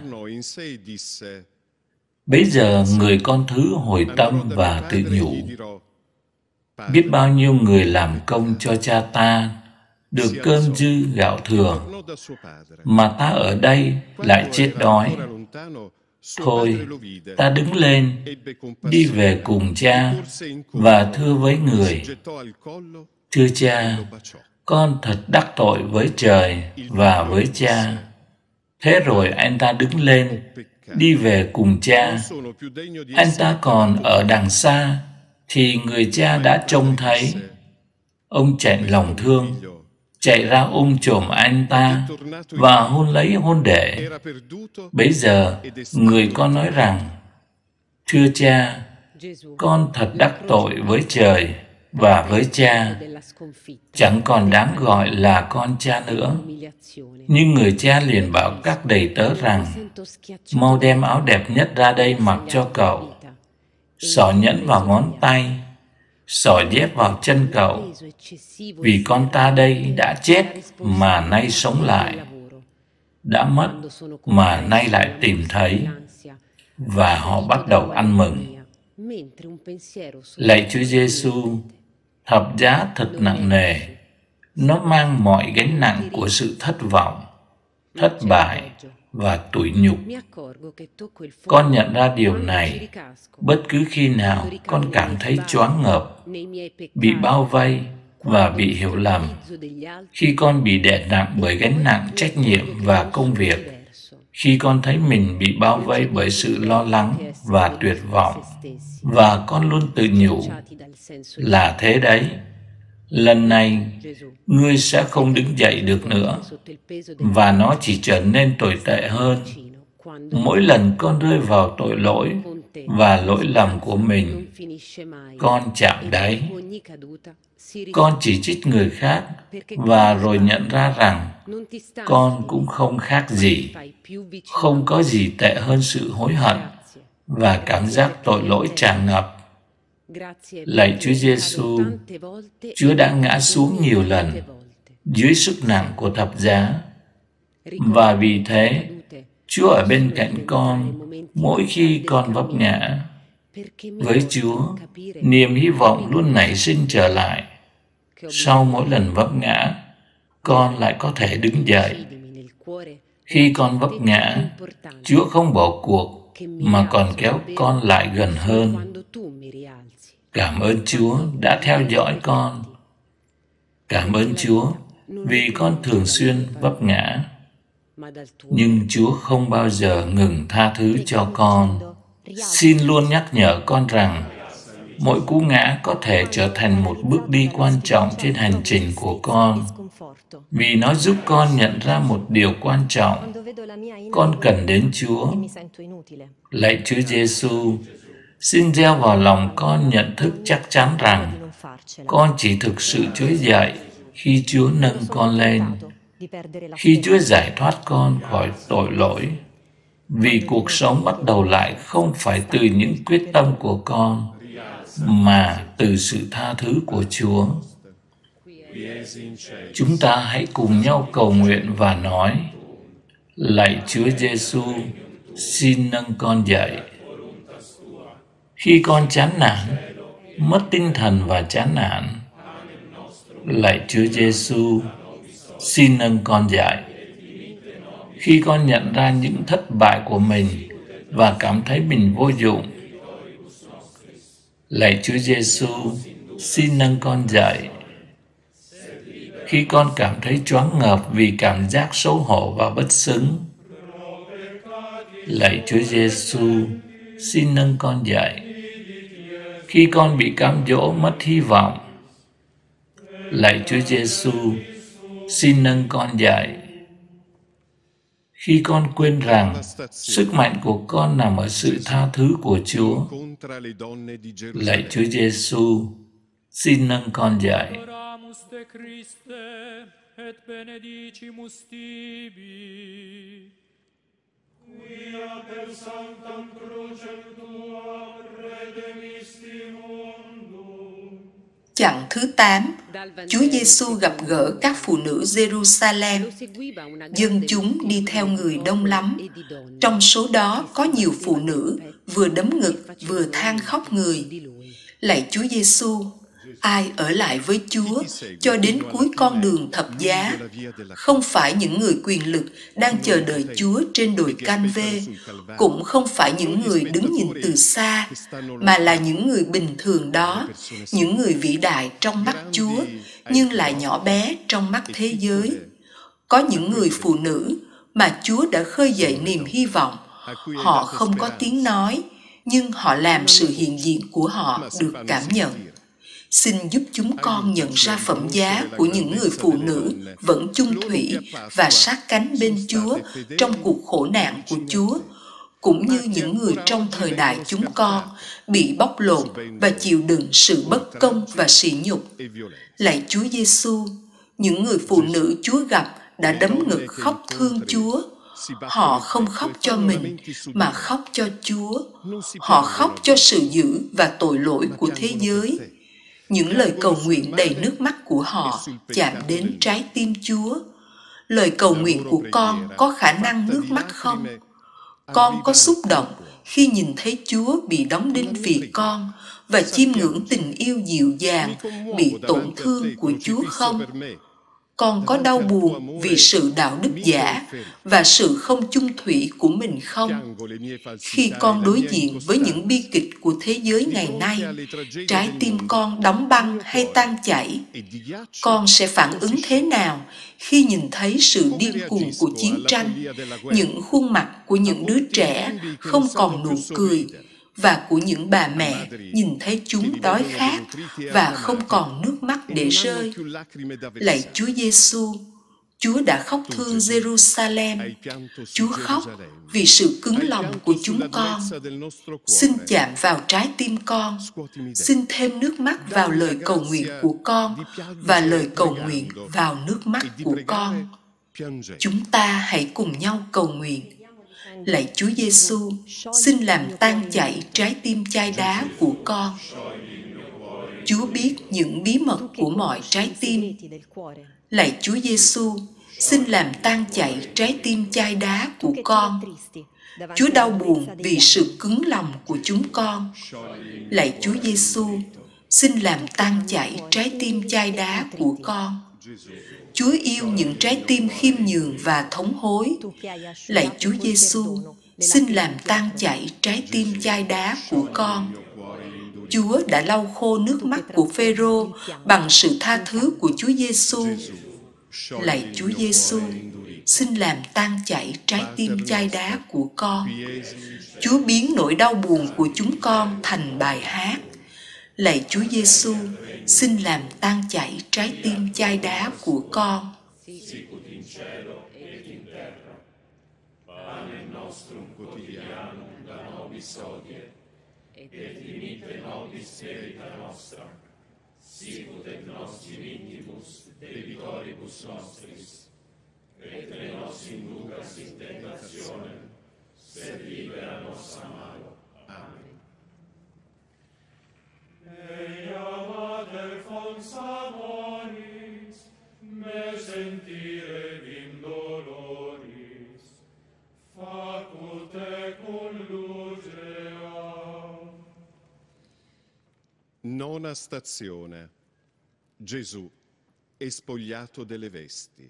Bấy giờ người con thứ hồi tâm và tự nhủ: biết bao nhiêu người làm công cho cha ta được cơm dư gạo thừa, mà ta ở đây lại chết đói. Thôi, ta đứng lên, đi về cùng cha và thưa với người: thưa cha, con thật đắc tội với trời và với cha. Thế rồi anh ta đứng lên, đi về cùng cha. Anh ta còn ở đằng xa, thì người cha đã trông thấy. Ông chạy lòng thương, chạy ra ôm chồm anh ta và hôn lấy hôn để. Bấy giờ, người con nói rằng: thưa cha, con thật đắc tội với trời và với cha, chẳng còn đáng gọi là con cha nữa. Nhưng người cha liền bảo các đầy tớ rằng: mau đem áo đẹp nhất ra đây mặc cho cậu, xỏ nhẫn vào ngón tay, xỏ dép vào chân cậu, vì con ta đây đã chết mà nay sống lại, đã mất mà nay lại tìm thấy. Và họ bắt đầu ăn mừng. Lạy Chúa Giêsu, thập giá thật nặng nề, nó mang mọi gánh nặng của sự thất vọng, thất bại và tủi nhục. Con nhận ra điều này bất cứ khi nào con cảm thấy choáng ngợp, bị bao vây và bị hiểu lầm, khi con bị đè nặng bởi gánh nặng trách nhiệm và công việc, khi con thấy mình bị bao vây bởi sự lo lắng và tuyệt vọng, và con luôn tự nhủ: là thế đấy, lần này ngươi sẽ không đứng dậy được nữa, và nó chỉ trở nên tồi tệ hơn. Mỗi lần con rơi vào tội lỗi và lỗi lầm của mình, con chạm đáy. Con chỉ trích người khác và rồi nhận ra rằng con cũng không khác gì, không có gì tệ hơn sự hối hận và cảm giác tội lỗi tràn ngập. Lạy Chúa Giêsu, Chúa đã ngã xuống nhiều lần dưới sức nặng của thập giá, và vì thế Chúa ở bên cạnh con mỗi khi con vấp ngã. Với Chúa, niềm hy vọng luôn nảy sinh trở lại. Sau mỗi lần vấp ngã, con lại có thể đứng dậy. Khi con vấp ngã, Chúa không bỏ cuộc mà còn kéo con lại gần hơn. Cảm ơn Chúa đã theo dõi con. Cảm ơn Chúa vì con thường xuyên vấp ngã. Nhưng Chúa không bao giờ ngừng tha thứ cho con. Xin luôn nhắc nhở con rằng mỗi cú ngã có thể trở thành một bước đi quan trọng trên hành trình của con, vì nó giúp con nhận ra một điều quan trọng: con cần đến Chúa. Lạy Chúa Giêsu, xin gieo vào lòng con nhận thức chắc chắn rằng con chỉ thực sự trỗi dậy khi Chúa nâng con lên, khi Chúa giải thoát con khỏi tội lỗi, vì cuộc sống bắt đầu lại không phải từ những quyết tâm của con, mà từ sự tha thứ của Chúa. Chúng ta hãy cùng nhau cầu nguyện và nói: lạy Chúa Giêsu, xin nâng con dậy. Khi con chán nản, mất tinh thần và chán nản, lạy Chúa Giêsu, xin nâng con dậy. Khi con nhận ra những thất bại của mình và cảm thấy mình vô dụng, lạy Chúa Giêsu, xin nâng con dậy. Khi con cảm thấy choáng ngợp vì cảm giác xấu hổ và bất xứng, lạy Chúa Giêsu, xin nâng con dậy. Khi con bị cám dỗ mất hy vọng, lạy Chúa Giêsu, xin nâng con dậy. Khi con quên rằng sức mạnh của con nằm ở sự tha thứ của Chúa, lạy Chúa Giêsu, xin nâng con dậy. Chặng thứ 8, Chúa Giêsu gặp gỡ các phụ nữ Jerusalem. Dân chúng đi theo người đông lắm. Trong số đó có nhiều phụ nữ vừa đấm ngực vừa than khóc người. Lạy Chúa Giêsu, ai ở lại với Chúa cho đến cuối con đường thập giá? Không phải những người quyền lực đang chờ đợi Chúa trên đồi Can-vê, cũng không phải những người đứng nhìn từ xa, mà là những người bình thường đó, những người vĩ đại trong mắt Chúa, nhưng lại nhỏ bé trong mắt thế giới. Có những người phụ nữ mà Chúa đã khơi dậy niềm hy vọng. Họ không có tiếng nói, nhưng họ làm sự hiện diện của họ được cảm nhận. Xin giúp chúng con nhận ra phẩm giá của những người phụ nữ vẫn chung thủy và sát cánh bên Chúa trong cuộc khổ nạn của Chúa, cũng như những người trong thời đại chúng con bị bóc lột và chịu đựng sự bất công và sỉ nhục. Lạy Chúa Giêsu, những người phụ nữ Chúa gặp đã đấm ngực khóc thương Chúa. Họ không khóc cho mình, mà khóc cho Chúa. Họ khóc cho sự dữ và tội lỗi của thế giới. Những lời cầu nguyện đầy nước mắt của họ chạm đến trái tim Chúa. Lời cầu nguyện của con có khả năng nước mắt không? Con có xúc động khi nhìn thấy Chúa bị đóng đinh vì con và chiêm ngưỡng tình yêu dịu dàng bị tổn thương của Chúa không? Con có đau buồn vì sự đạo đức giả và sự không chung thủy của mình không? Khi con đối diện với những bi kịch của thế giới ngày nay, trái tim con đóng băng hay tan chảy, con sẽ phản ứng thế nào khi nhìn thấy sự điên cuồng của chiến tranh, những khuôn mặt của những đứa trẻ không còn nụ cười, và của những bà mẹ nhìn thấy chúng đói khát và không còn nước mắt để rơi? Lạy Chúa Giêsu, Chúa đã khóc thương Jerusalem. Chúa khóc vì sự cứng lòng của chúng con. Xin chạm vào trái tim con. Xin thêm nước mắt vào lời cầu nguyện của con và lời cầu nguyện vào nước mắt của con. Chúng ta hãy cùng nhau cầu nguyện. Lạy Chúa Giêsu, xin làm tan chảy trái tim chai đá của con. Chúa biết những bí mật của mọi trái tim. Lạy Chúa Giêsu, xin làm tan chảy trái tim chai đá của con. Chúa đau buồn vì sự cứng lòng của chúng con. Lạy Chúa Giêsu, xin làm tan chảy trái tim chai đá của con. Chúa yêu những trái tim khiêm nhường và thống hối. Lạy Chúa Giêsu, xin làm tan chảy trái tim chai đá của con. Chúa đã lau khô nước mắt của Phêrô bằng sự tha thứ của Chúa Giêsu. Lạy Chúa Giêsu, xin làm tan chảy trái tim chai đá của con. Chúa biến nỗi đau buồn của chúng con thành bài hát. Lạy Chúa Giêsu, xin làm tan chảy trái tim chai đá của con. Me sentire in doloris, facute conlugea. Nona stazione. Gesù è spogliato delle vesti.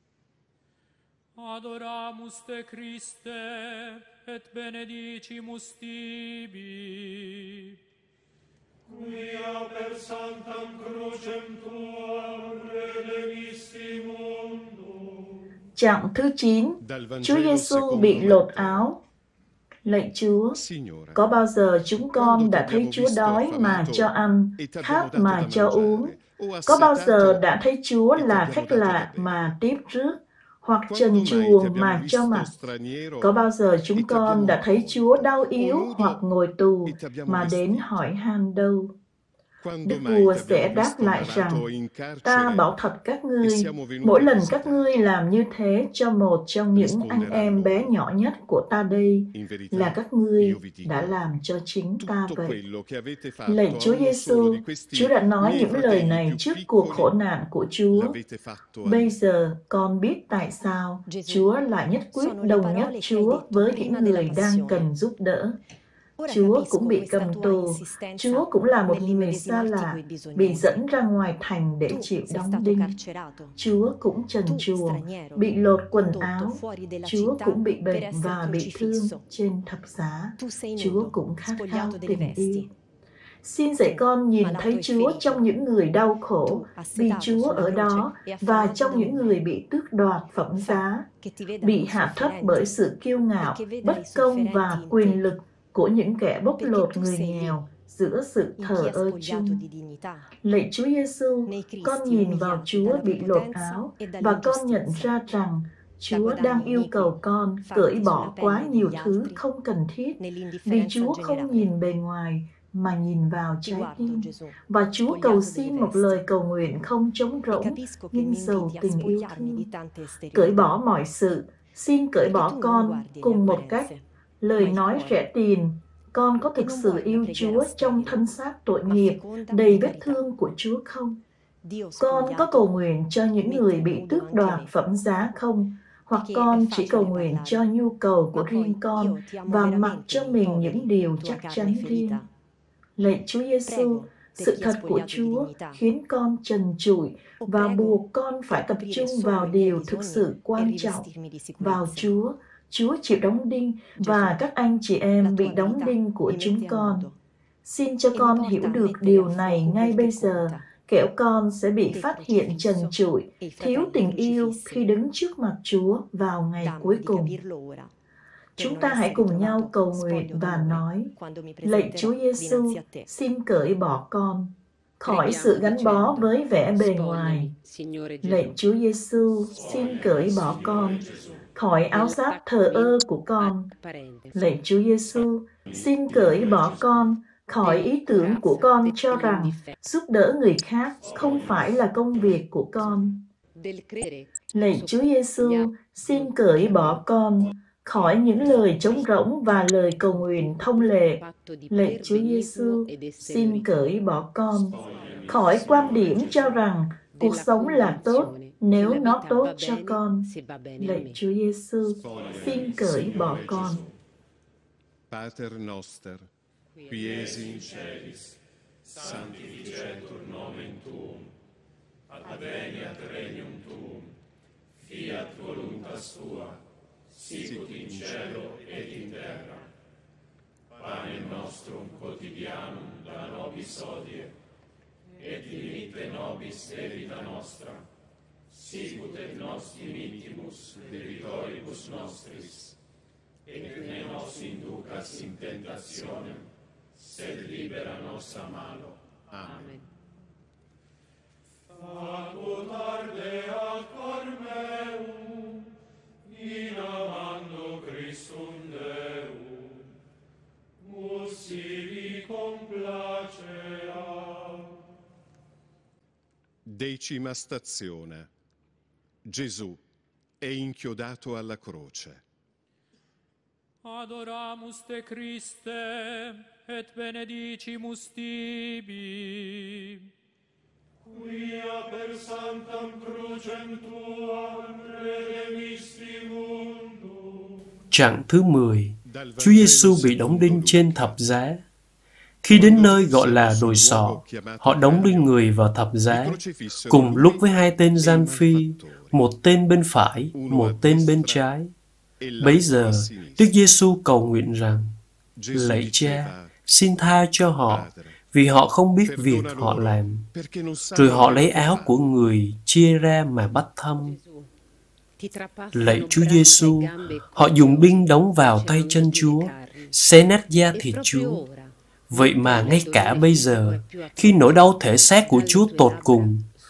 Adoramus te Christe, et benedicimus tibi. Quia per sanctam crucem tuam redemisti mundum. Chặng thứ 9, Chúa Giêsu bị lột áo. Lạy Chúa, có bao giờ chúng con đã thấy Chúa đói mà cho ăn, khát mà cho uống? Có bao giờ đã thấy Chúa là khách lạ mà tiếp rước, hoặc trần truồng mà cho mặc? Có bao giờ chúng con đã thấy Chúa đau yếu hoặc ngồi tù mà đến hỏi han đâu? Đức vua sẽ đáp lại rằng, ta bảo thật các ngươi, mỗi lần các ngươi làm như thế cho một trong những anh em bé nhỏ nhất của ta đây, là các ngươi đã làm cho chính ta vậy. Lạy Chúa Giêsu, Chúa đã nói những lời này trước cuộc khổ nạn của Chúa. Bây giờ con biết tại sao Chúa lại nhất quyết đồng nhất Chúa với những người đang cần giúp đỡ. Chúa cũng bị cầm tù, Chúa cũng là một người xa lạ, bị dẫn ra ngoài thành để chịu đóng đinh. Chúa cũng trần truồng, bị lột quần áo, Chúa cũng bị bệnh và bị thương trên thập giá. Chúa cũng khát khao tình yêu. Xin dạy con nhìn thấy Chúa trong những người đau khổ, vì Chúa ở đó, và trong những người bị tước đoạt phẩm giá, bị hạ thấp bởi sự kiêu ngạo, bất công và quyền lực của những kẻ bóc lột người nghèo giữa sự thờ ơ chung. Lạy Chúa Giêsu, con nhìn vào Chúa bị lột áo và con nhận ra rằng Chúa đang yêu cầu con cởi bỏ quá nhiều thứ không cần thiết, vì Chúa không nhìn bề ngoài mà nhìn vào trái tim. Và Chúa cầu xin một lời cầu nguyện không trống rỗng, nhưng giàu tình yêu thương. Cởi bỏ mọi sự, xin cởi bỏ con cùng một cách. Lời nói rẻ tiền, con có thực sự yêu Chúa trong thân xác tội nghiệp, đầy vết thương của Chúa không? Con có cầu nguyện cho những người bị tước đoạt phẩm giá không? Hoặc con chỉ cầu nguyện cho nhu cầu của riêng con và mặc cho mình những điều chắc chắn riêng? Lạy Chúa Giêsu, sự thật của Chúa khiến con trần trụi và buộc con phải tập trung vào điều thực sự quan trọng, vào Chúa. Chúa chịu đóng đinh và các anh chị em bị đóng đinh của chúng con. Xin cho con hiểu được điều này ngay bây giờ, kẻo con sẽ bị phát hiện trần trụi, thiếu tình yêu khi đứng trước mặt Chúa vào ngày cuối cùng. Chúng ta hãy cùng nhau cầu nguyện và nói, lạy Chúa Giêsu, xin cởi bỏ con khỏi sự gắn bó với vẻ bề ngoài. Lạy Chúa Giêsu, xin cởi bỏ con khỏi áo giáp thờ ơ của con. Lạy Chúa Giêsu, xin cởi bỏ con khỏi ý tưởng của con cho rằng giúp đỡ người khác không phải là công việc của con. Lạy Chúa Giêsu, xin cởi bỏ con khỏi những lời trống rỗng và lời cầu nguyện thông lệ. Lạy Chúa Giêsu, xin cởi bỏ con khỏi quan điểm cho rằng cuộc sống là tốt nếu nó tốt cho con. Lạy Chúa Giêsu, xin cởi bỏ con. Pater noster, qui es in celis, sanctificetur nomen tuum, adveniat regnum tuum, fiat voluntas tua, sicut in cielo et in terra. Panem nostrum quotidianum da nobis hodie, et dimitte nobis debita nostra, sicut et nos dimittimus debitoribus nostris, et ne nos inducas in tentationem, sed libera nos a malo. Amen. Facut ardeat cor meum, in amando Christum Deum, usivi complaceat. Decima stazione. Gesù è inchiodato alla croce. Adoramus te Christe, et benedicimus tibi. Quia per sanctam crucem tuam redemisti mundum. Trạng thứ 10. Chúa Giêsu bị đóng đinh trên thập giá. Khi đến nơi gọi là đồi sọ, họ đóng đinh người vào thập giá, cùng lúc với hai tên gian phi, một tên bên phải, một tên bên trái. Bấy giờ, Đức Giêsu cầu nguyện rằng, lạy Cha, xin tha cho họ, vì họ không biết việc họ làm. Rồi họ lấy áo của người chia ra mà bắt thăm. Lạy Chúa Giêsu, họ dùng đinh đóng vào tay chân Chúa, xé nát da thịt Chúa. Vậy mà ngay cả bây giờ, khi nỗi đau thể xác của Chúa tột cùng,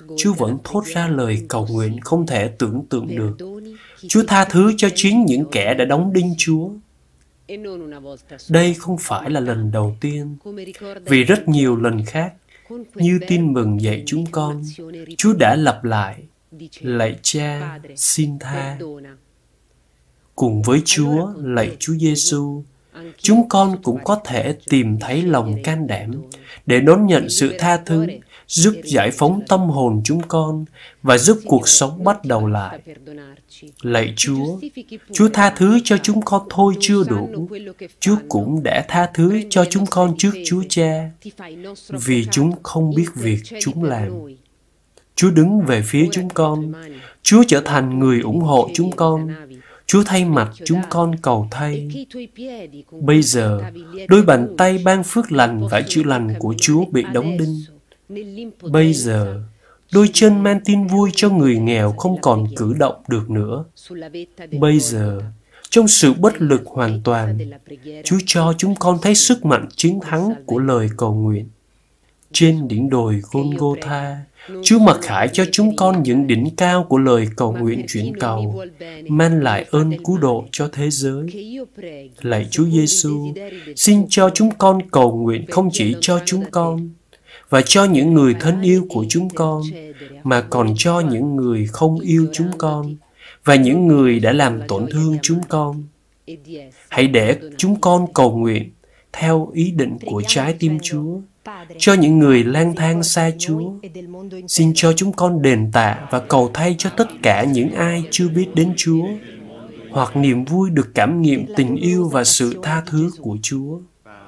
Chúa vẫn thốt ra lời cầu nguyện không thể tưởng tượng được. Chúa tha thứ cho chính những kẻ đã đóng đinh Chúa. Đây không phải là lần đầu tiên, vì rất nhiều lần khác, như tin mừng dạy chúng con, Chúa đã lặp lại, lạy Cha, xin tha. Cùng với Chúa, lạy Chúa Giêsu, chúng con cũng có thể tìm thấy lòng can đảm để đón nhận sự tha thứ, giúp giải phóng tâm hồn chúng con và giúp cuộc sống bắt đầu lại. Lạy Chúa, Chúa tha thứ cho chúng con thôi chưa đủ. Chúa cũng đã tha thứ cho chúng con trước Chúa Cha, vì chúng không biết việc chúng làm. Chúa đứng về phía chúng con. Chúa trở thành người ủng hộ chúng con. Chúa thay mặt chúng con cầu thay. Bây giờ, đôi bàn tay ban phước lành và chữa lành của Chúa bị đóng đinh. Bây giờ, đôi chân mang tin vui cho người nghèo không còn cử động được nữa. Bây giờ, trong sự bất lực hoàn toàn, Chúa cho chúng con thấy sức mạnh chiến thắng của lời cầu nguyện. Trên đỉnh đồi Golgotha, Chúa mặc khải cho chúng con những đỉnh cao của lời cầu nguyện chuyển cầu, mang lại ơn cứu độ cho thế giới. Lạy Chúa Giêsu, xin cho chúng con cầu nguyện không chỉ cho chúng con và cho những người thân yêu của chúng con, mà còn cho những người không yêu chúng con và những người đã làm tổn thương chúng con. Hãy để chúng con cầu nguyện theo ý định của trái tim Chúa, cho những người lang thang xa Chúa. Xin cho chúng con đền tạ và cầu thay cho tất cả những ai chưa biết đến Chúa, hoặc niềm vui được cảm nghiệm tình yêu và sự tha thứ của Chúa.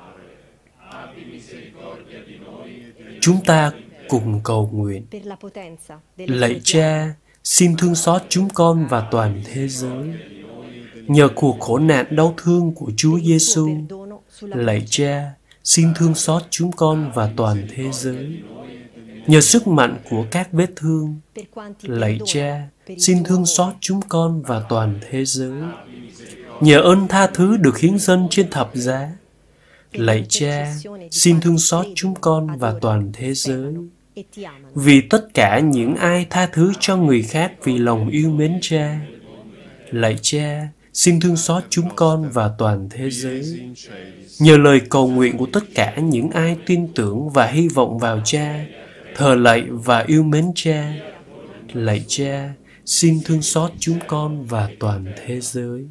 Chúng ta cùng cầu nguyện. Lạy Cha, xin thương xót chúng con và toàn thế giới. Nhờ cuộc khổ nạn đau thương của Chúa Giêsu, lạy Cha, xin thương xót chúng con và toàn thế giới. Nhờ sức mạnh của các vết thương, lạy Cha, xin thương xót chúng con và toàn thế giới. Nhờ ơn tha thứ được hiến dâng trên thập giá, lạy Cha, xin thương xót chúng con và toàn thế giới. Vì tất cả những ai tha thứ cho người khác vì lòng yêu mến Cha, lạy Cha, xin thương xót chúng con và toàn thế giới. Nhờ lời cầu nguyện của tất cả những ai tin tưởng và hy vọng vào Cha, thờ lạy và yêu mến Cha, lạy Cha, xin thương xót chúng con và toàn thế giới.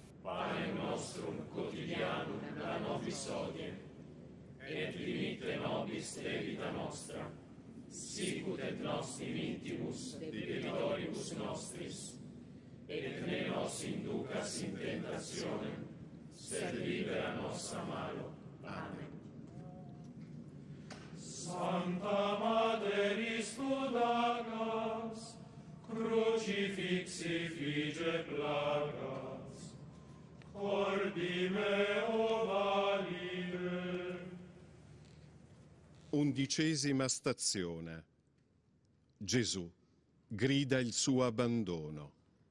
Santa Materis Tudagas, crucifixi fige plagas, cordi meo valide. 11ª stazione. Gesù grida il suo abbandono.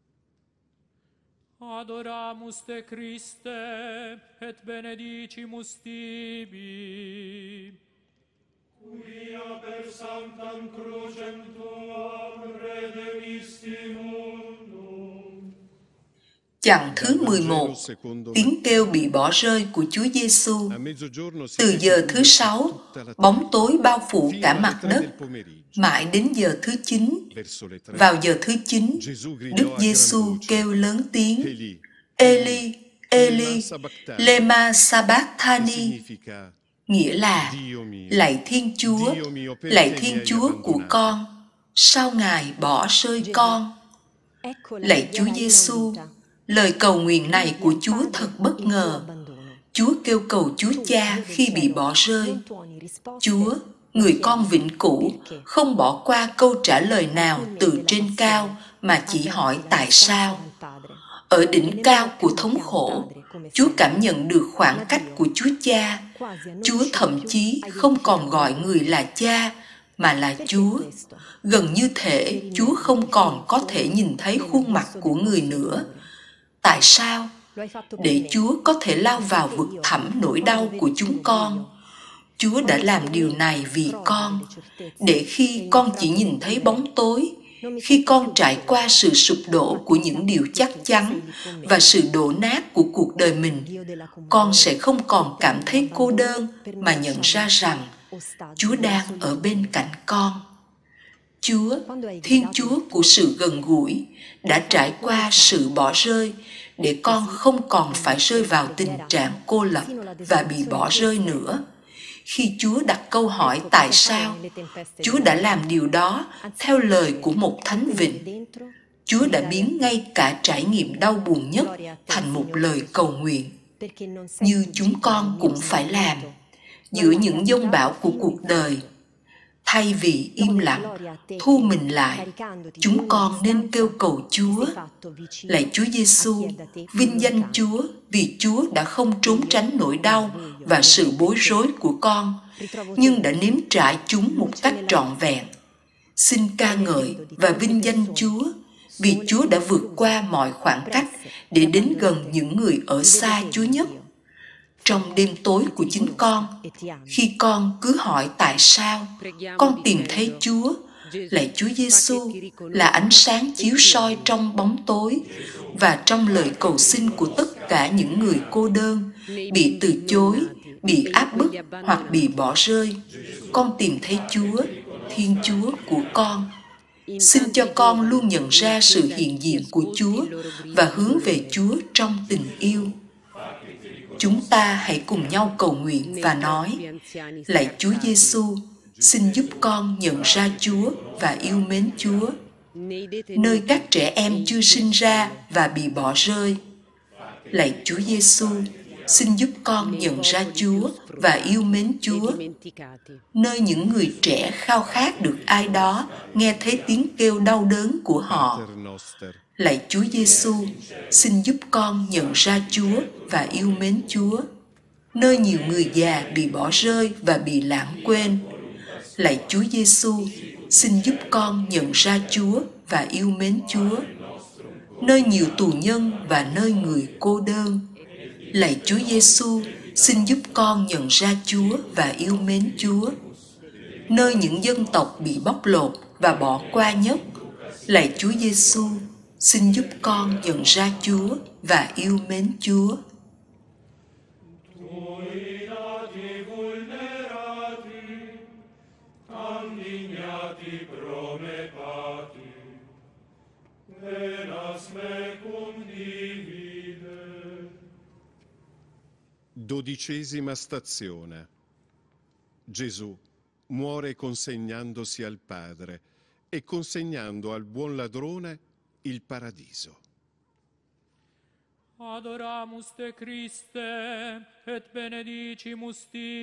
Adoramus te Christe et benedicimus tibi. Quia per sanctam crucem tuam redemisti mundum. Chặng thứ 11, tiếng kêu bị bỏ rơi của Chúa Giêsu. Từ giờ thứ 6, bóng tối bao phủ cả mặt đất, mãi đến giờ thứ 9. Vào giờ thứ 9, Đức Giêsu kêu lớn tiếng: Eli, Eli, lema sabachthani, nghĩa là: lạy Thiên Chúa của con, sao Ngài bỏ rơi con? Lạy Chúa Giêsu, lời cầu nguyện này của Chúa thật bất ngờ. Chúa kêu cầu Chúa Cha khi bị bỏ rơi. Chúa, người con vĩnh cửu, không bỏ qua câu trả lời nào từ trên cao mà chỉ hỏi tại sao. Ở đỉnh cao của thống khổ, Chúa cảm nhận được khoảng cách của Chúa Cha. Chúa thậm chí không còn gọi người là Cha, mà là Chúa. Gần như thể Chúa không còn có thể nhìn thấy khuôn mặt của người nữa. Tại sao? Để Chúa có thể lao vào vực thẳm nỗi đau của chúng con. Chúa đã làm điều này vì con, để khi con chỉ nhìn thấy bóng tối, khi con trải qua sự sụp đổ của những điều chắc chắn và sự đổ nát của cuộc đời mình, con sẽ không còn cảm thấy cô đơn mà nhận ra rằng Chúa đang ở bên cạnh con. Chúa, Thiên Chúa của sự gần gũi, đã trải qua sự bỏ rơi để con không còn phải rơi vào tình trạng cô lập và bị bỏ rơi nữa. Khi Chúa đặt câu hỏi tại sao, Chúa đã làm điều đó theo lời của một thánh vịnh. Chúa đã biến ngay cả trải nghiệm đau buồn nhất thành một lời cầu nguyện, như chúng con cũng phải làm giữa những dông bão của cuộc đời. Thay vì im lặng, thu mình lại, chúng con nên kêu cầu Chúa. Lạy Chúa Giêsu, vinh danh Chúa vì Chúa đã không trốn tránh nỗi đau và sự bối rối của con, nhưng đã nếm trải chúng một cách trọn vẹn. Xin ca ngợi và vinh danh Chúa vì Chúa đã vượt qua mọi khoảng cách để đến gần những người ở xa Chúa nhất. Trong đêm tối của chính con, khi con cứ hỏi tại sao, con tìm thấy Chúa, lạy Chúa Giêsu, là ánh sáng chiếu soi trong bóng tối và trong lời cầu xin của tất cả những người cô đơn, bị từ chối, bị áp bức hoặc bị bỏ rơi. Con tìm thấy Chúa, Thiên Chúa của con. Xin cho con luôn nhận ra sự hiện diện của Chúa và hướng về Chúa trong tình yêu. Chúng ta hãy cùng nhau cầu nguyện và nói: Lạy Chúa Giêsu, xin giúp con nhận ra Chúa và yêu mến Chúa, nơi các trẻ em chưa sinh ra và bị bỏ rơi. Lạy Chúa Giêsu, xin giúp con nhận ra Chúa và yêu mến Chúa, nơi những người trẻ khao khát được ai đó nghe thấy tiếng kêu đau đớn của họ. Lạy Chúa Giêsu, xin giúp con nhận ra Chúa và yêu mến Chúa, nơi nhiều người già bị bỏ rơi và bị lãng quên. Lạy Chúa Giêsu, xin giúp con nhận ra Chúa và yêu mến Chúa, nơi nhiều tù nhân và nơi người cô đơn. Lạy Chúa Giêsu, xin giúp con nhận ra Chúa và yêu mến Chúa, nơi những dân tộc bị bóc lột và bỏ qua nhất. Lạy Chúa Giêsu, xin giúp con nhận ra Chúa và yêu mến Chúa. Dodicesima stazione. Gesù muore consegnandosi al Padre e consegnando al buon ladrone il paradiso. Adoramus te Christe et benedicimus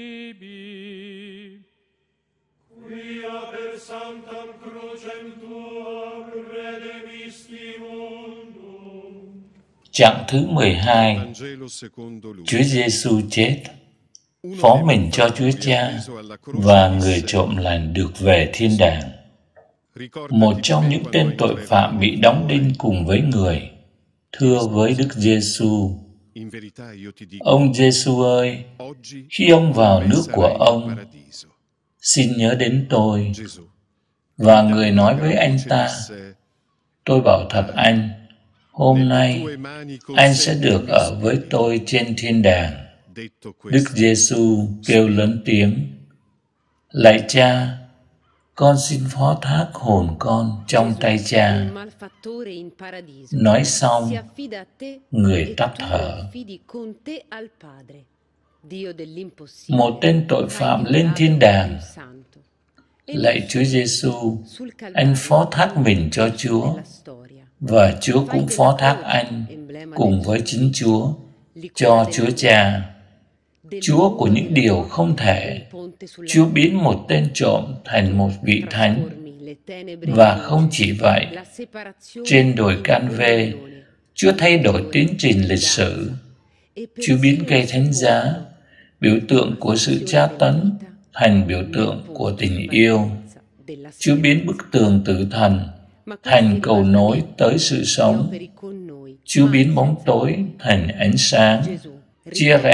tibi. Quia per sanctam crucem tuam redemisti mundum. Chặng thứ 12. Chúa Giêsu chết, phó mình cho Chúa Cha và người trộm lành được về thiên đàng. Một trong những tên tội phạm bị đóng đinh cùng với người thưa với Đức Giêsu: Ông Giêsu ơi, khi ông vào nước của ông, xin nhớ đến tôi. Và người nói với anh ta: Tôi bảo thật anh, hôm nay anh sẽ được ở với tôi trên thiên đàng. Đức Giêsu kêu lớn tiếng: Lạy Cha, con xin phó thác hồn con trong tay Cha. Nói xong, người tắt thở. Một tên tội phạm lên thiên đàng. Lạy Chúa Giêsu, anh phó thác mình cho Chúa, và Chúa cũng phó thác anh cùng với chính Chúa cho Chúa Cha. Chúa của những điều không thể, Chúa biến một tên trộm thành một vị thánh. Và không chỉ vậy, trên đồi Can-vê, Chúa thay đổi tiến trình lịch sử. Chúa biến cây thánh giá, biểu tượng của sự tra tấn, thành biểu tượng của tình yêu. Chúa biến bức tường tử thần thành cầu nối tới sự sống. Chúa biến bóng tối thành ánh sáng, chia rẽ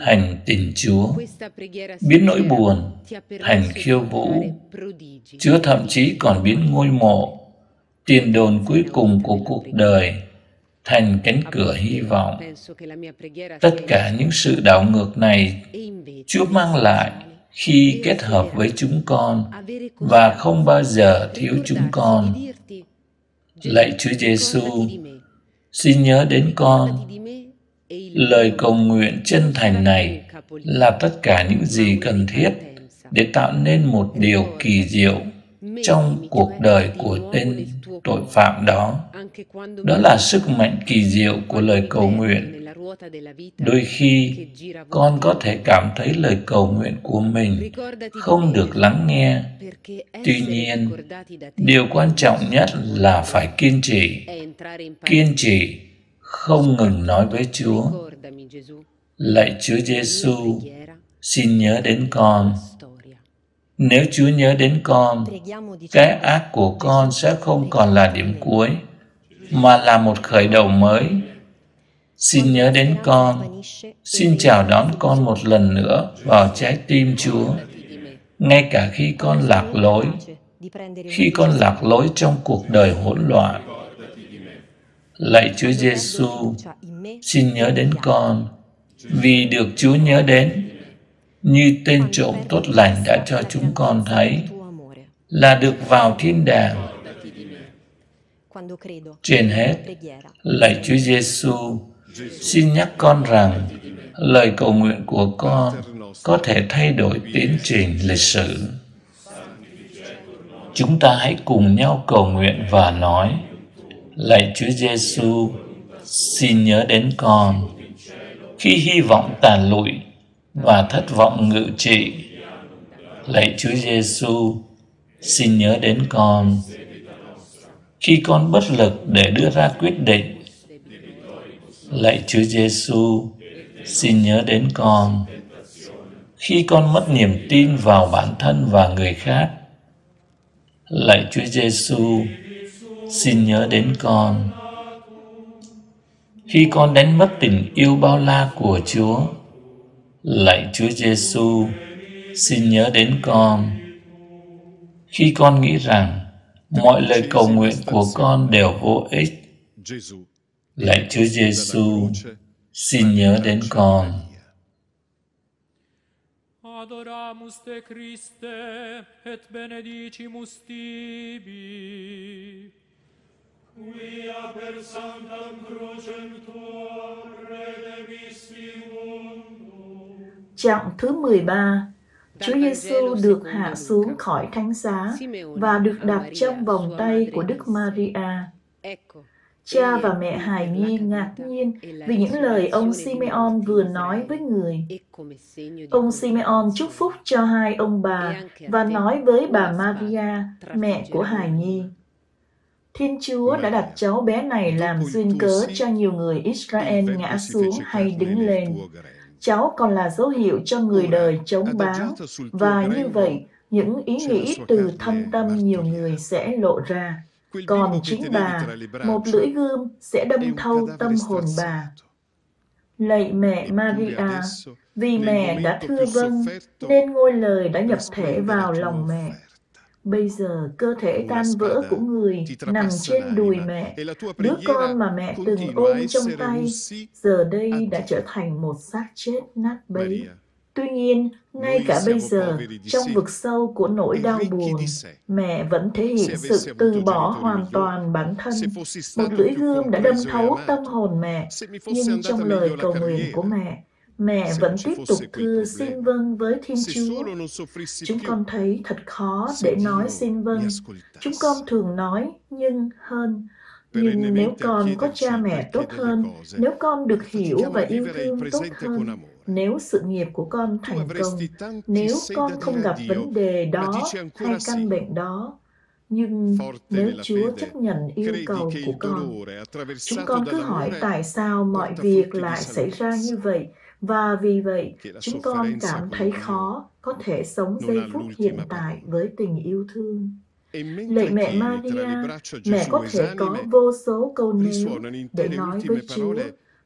thành tình Chúa, biến nỗi buồn thành khiêu vũ. Chúa thậm chí còn biến ngôi mộ, tiền đồn cuối cùng của cuộc đời, thành cánh cửa hy vọng. Tất cả những sự đảo ngược này Chúa mang lại khi kết hợp với chúng con và không bao giờ thiếu chúng con. Lạy Chúa Giêsu, xin nhớ đến con. Lời cầu nguyện chân thành này là tất cả những gì cần thiết để tạo nên một điều kỳ diệu trong cuộc đời của tên tội phạm đó. Đó là sức mạnh kỳ diệu của lời cầu nguyện. Đôi khi, con có thể cảm thấy lời cầu nguyện của mình không được lắng nghe. Tuy nhiên, điều quan trọng nhất là phải kiên trì. Kiên trì, không ngừng nói với Chúa. Lạy Chúa Giêsu, xin nhớ đến con. Nếu Chúa nhớ đến con, cái ác của con sẽ không còn là điểm cuối, mà là một khởi đầu mới. Xin nhớ đến con. Xin chào đón con một lần nữa vào trái tim Chúa, ngay cả khi con lạc lối, khi con lạc lối trong cuộc đời hỗn loạn. Lạy Chúa Giêsu, xin nhớ đến con, vì được Chúa nhớ đến, như tên trộm tốt lành đã cho chúng con thấy, là được vào thiên đàng. Trên hết, lạy Chúa Giêsu, xin nhắc con rằng lời cầu nguyện của con có thể thay đổi tiến trình lịch sử. Chúng ta hãy cùng nhau cầu nguyện và nói: Lạy Chúa Giêsu, xin nhớ đến con. Khi hy vọng tàn lụi và thất vọng ngự trị, lạy Chúa Giêsu, xin nhớ đến con. Khi con bất lực để đưa ra quyết định, lạy Chúa Giêsu, xin nhớ đến con. Khi con mất niềm tin vào bản thân và người khác, lạy Chúa Giêsu, xin nhớ đến con. Khi con đánh mất tình yêu bao la của Chúa, lạy Chúa Giêsu, xin nhớ đến con. Khi con nghĩ rằng mọi lời cầu nguyện của con đều vô ích, lạy Chúa Giêsu, xin nhớ đến con. Adoramus te Christe et benedicimus tibi. Quia per sanctam crucem tuam redemisti mundum. Trọng thứ 13. Chúa Giêsu được hạ xuống khỏi thánh giá và được đặt trong vòng tay của Đức Maria. Cha và mẹ hài nhi ngạc nhiên vì những lời ông Simeon vừa nói với người. Ông Simeon chúc phúc cho hai ông bà và nói với bà Maria, mẹ của hài nhi: Thiên Chúa đã đặt cháu bé này làm duyên cớ cho nhiều người Israel ngã xuống hay đứng lên. Cháu còn là dấu hiệu cho người đời chống báo, và như vậy, những ý nghĩ từ thâm tâm nhiều người sẽ lộ ra. Còn chính bà, một lưỡi gươm sẽ đâm thâu tâm hồn bà. Lạy mẹ Maria, vì mẹ đã thưa vâng, nên ngôi lời đã nhập thể vào lòng mẹ. Bây giờ cơ thể tan vỡ của người nằm trên đùi mẹ, đứa con mà mẹ từng ôm trong tay, giờ đây đã trở thành một xác chết nát bấy. Tuy nhiên, ngay cả bây giờ, trong vực sâu của nỗi đau buồn, mẹ vẫn thể hiện sự từ bỏ hoàn toàn bản thân. Một lưỡi gươm đã đâm thấu tâm hồn mẹ, nhưng trong lời cầu nguyện của mẹ vẫn tiếp tục thưa xin vâng với Thiên Chúa. Chúng con thấy thật khó để nói xin vâng. Chúng con thường nói nhưng hơn. Nhưng nếu con có cha mẹ tốt hơn, nếu con được hiểu và yêu thương tốt hơn, nếu sự nghiệp của con thành công, nếu con không gặp vấn đề đó hay căn bệnh đó, nhưng nếu Chúa chấp nhận yêu cầu của con, chúng con cứ hỏi tại sao mọi việc lại xảy ra như vậy, và vì vậy chúng con cảm thấy khó có thể sống giây phút hiện tại với tình yêu thương. Lạy mẹ Maria, mẹ có thể có vô số câu nếu để nói với Chúa,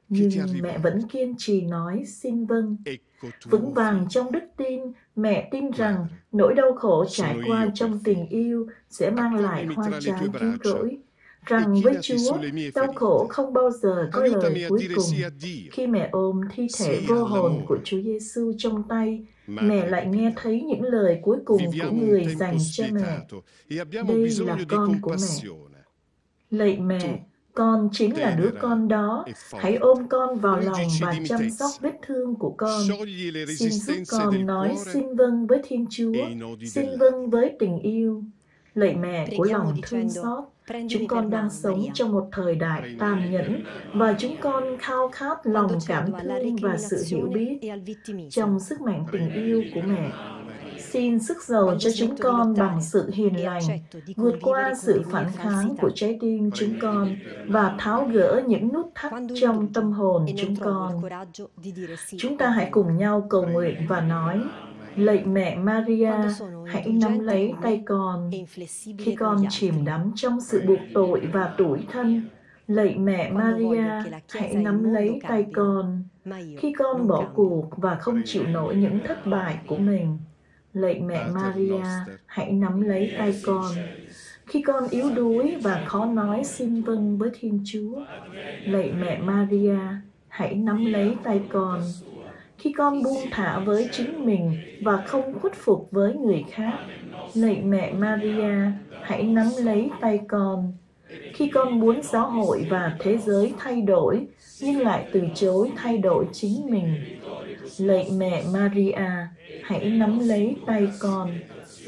Nhưng mẹ vẫn kiên trì nói xin vâng. Vững vàng trong đức tin, mẹ tin rằng nỗi đau khổ trải qua trong tình yêu sẽ mang lại hoa trái cứu rỗi. Rằng với Chúa, đau khổ không bao giờ có lời cuối cùng. Khi mẹ ôm thi thể vô hồn của Chúa Giêsu trong tay, mẹ lại nghe thấy những lời cuối cùng của người dành cho mẹ. Đây là con của mẹ. Lạy mẹ, con chính là đứa con đó. Hãy ôm con vào lòng và chăm sóc vết thương của con. Xin giúp con nói xin vâng với Thiên Chúa, xin vâng với tình yêu. Lạy mẹ của lòng thương xót, chúng con đang sống trong một thời đại tàn nhẫn và chúng con khao khát lòng cảm thương và sự hiểu biết. Trong sức mạnh tình yêu của mẹ, xin sức giàu cho chúng con bằng sự hiền lành, vượt qua sự phản kháng của trái tim chúng con và tháo gỡ những nút thắt trong tâm hồn chúng con. Chúng ta hãy cùng nhau cầu nguyện và nói: Lạy mẹ Maria, hãy nắm lấy tay con khi con chìm đắm trong sự buộc tội và tủi thân. Lạy mẹ Maria, hãy nắm lấy tay con khi con bỏ cuộc và không chịu nổi những thất bại của mình. Lạy mẹ Maria, hãy nắm lấy tay con khi con yếu đuối và khó nói xin vâng với Thiên Chúa. Lạy mẹ Maria, hãy nắm lấy tay con khi con buông thả với chính mình và không khuất phục với người khác. Lạy mẹ Maria, hãy nắm lấy tay con khi con muốn giáo hội và thế giới thay đổi nhưng lại từ chối thay đổi chính mình. Lạy mẹ Maria, hãy nắm lấy tay con.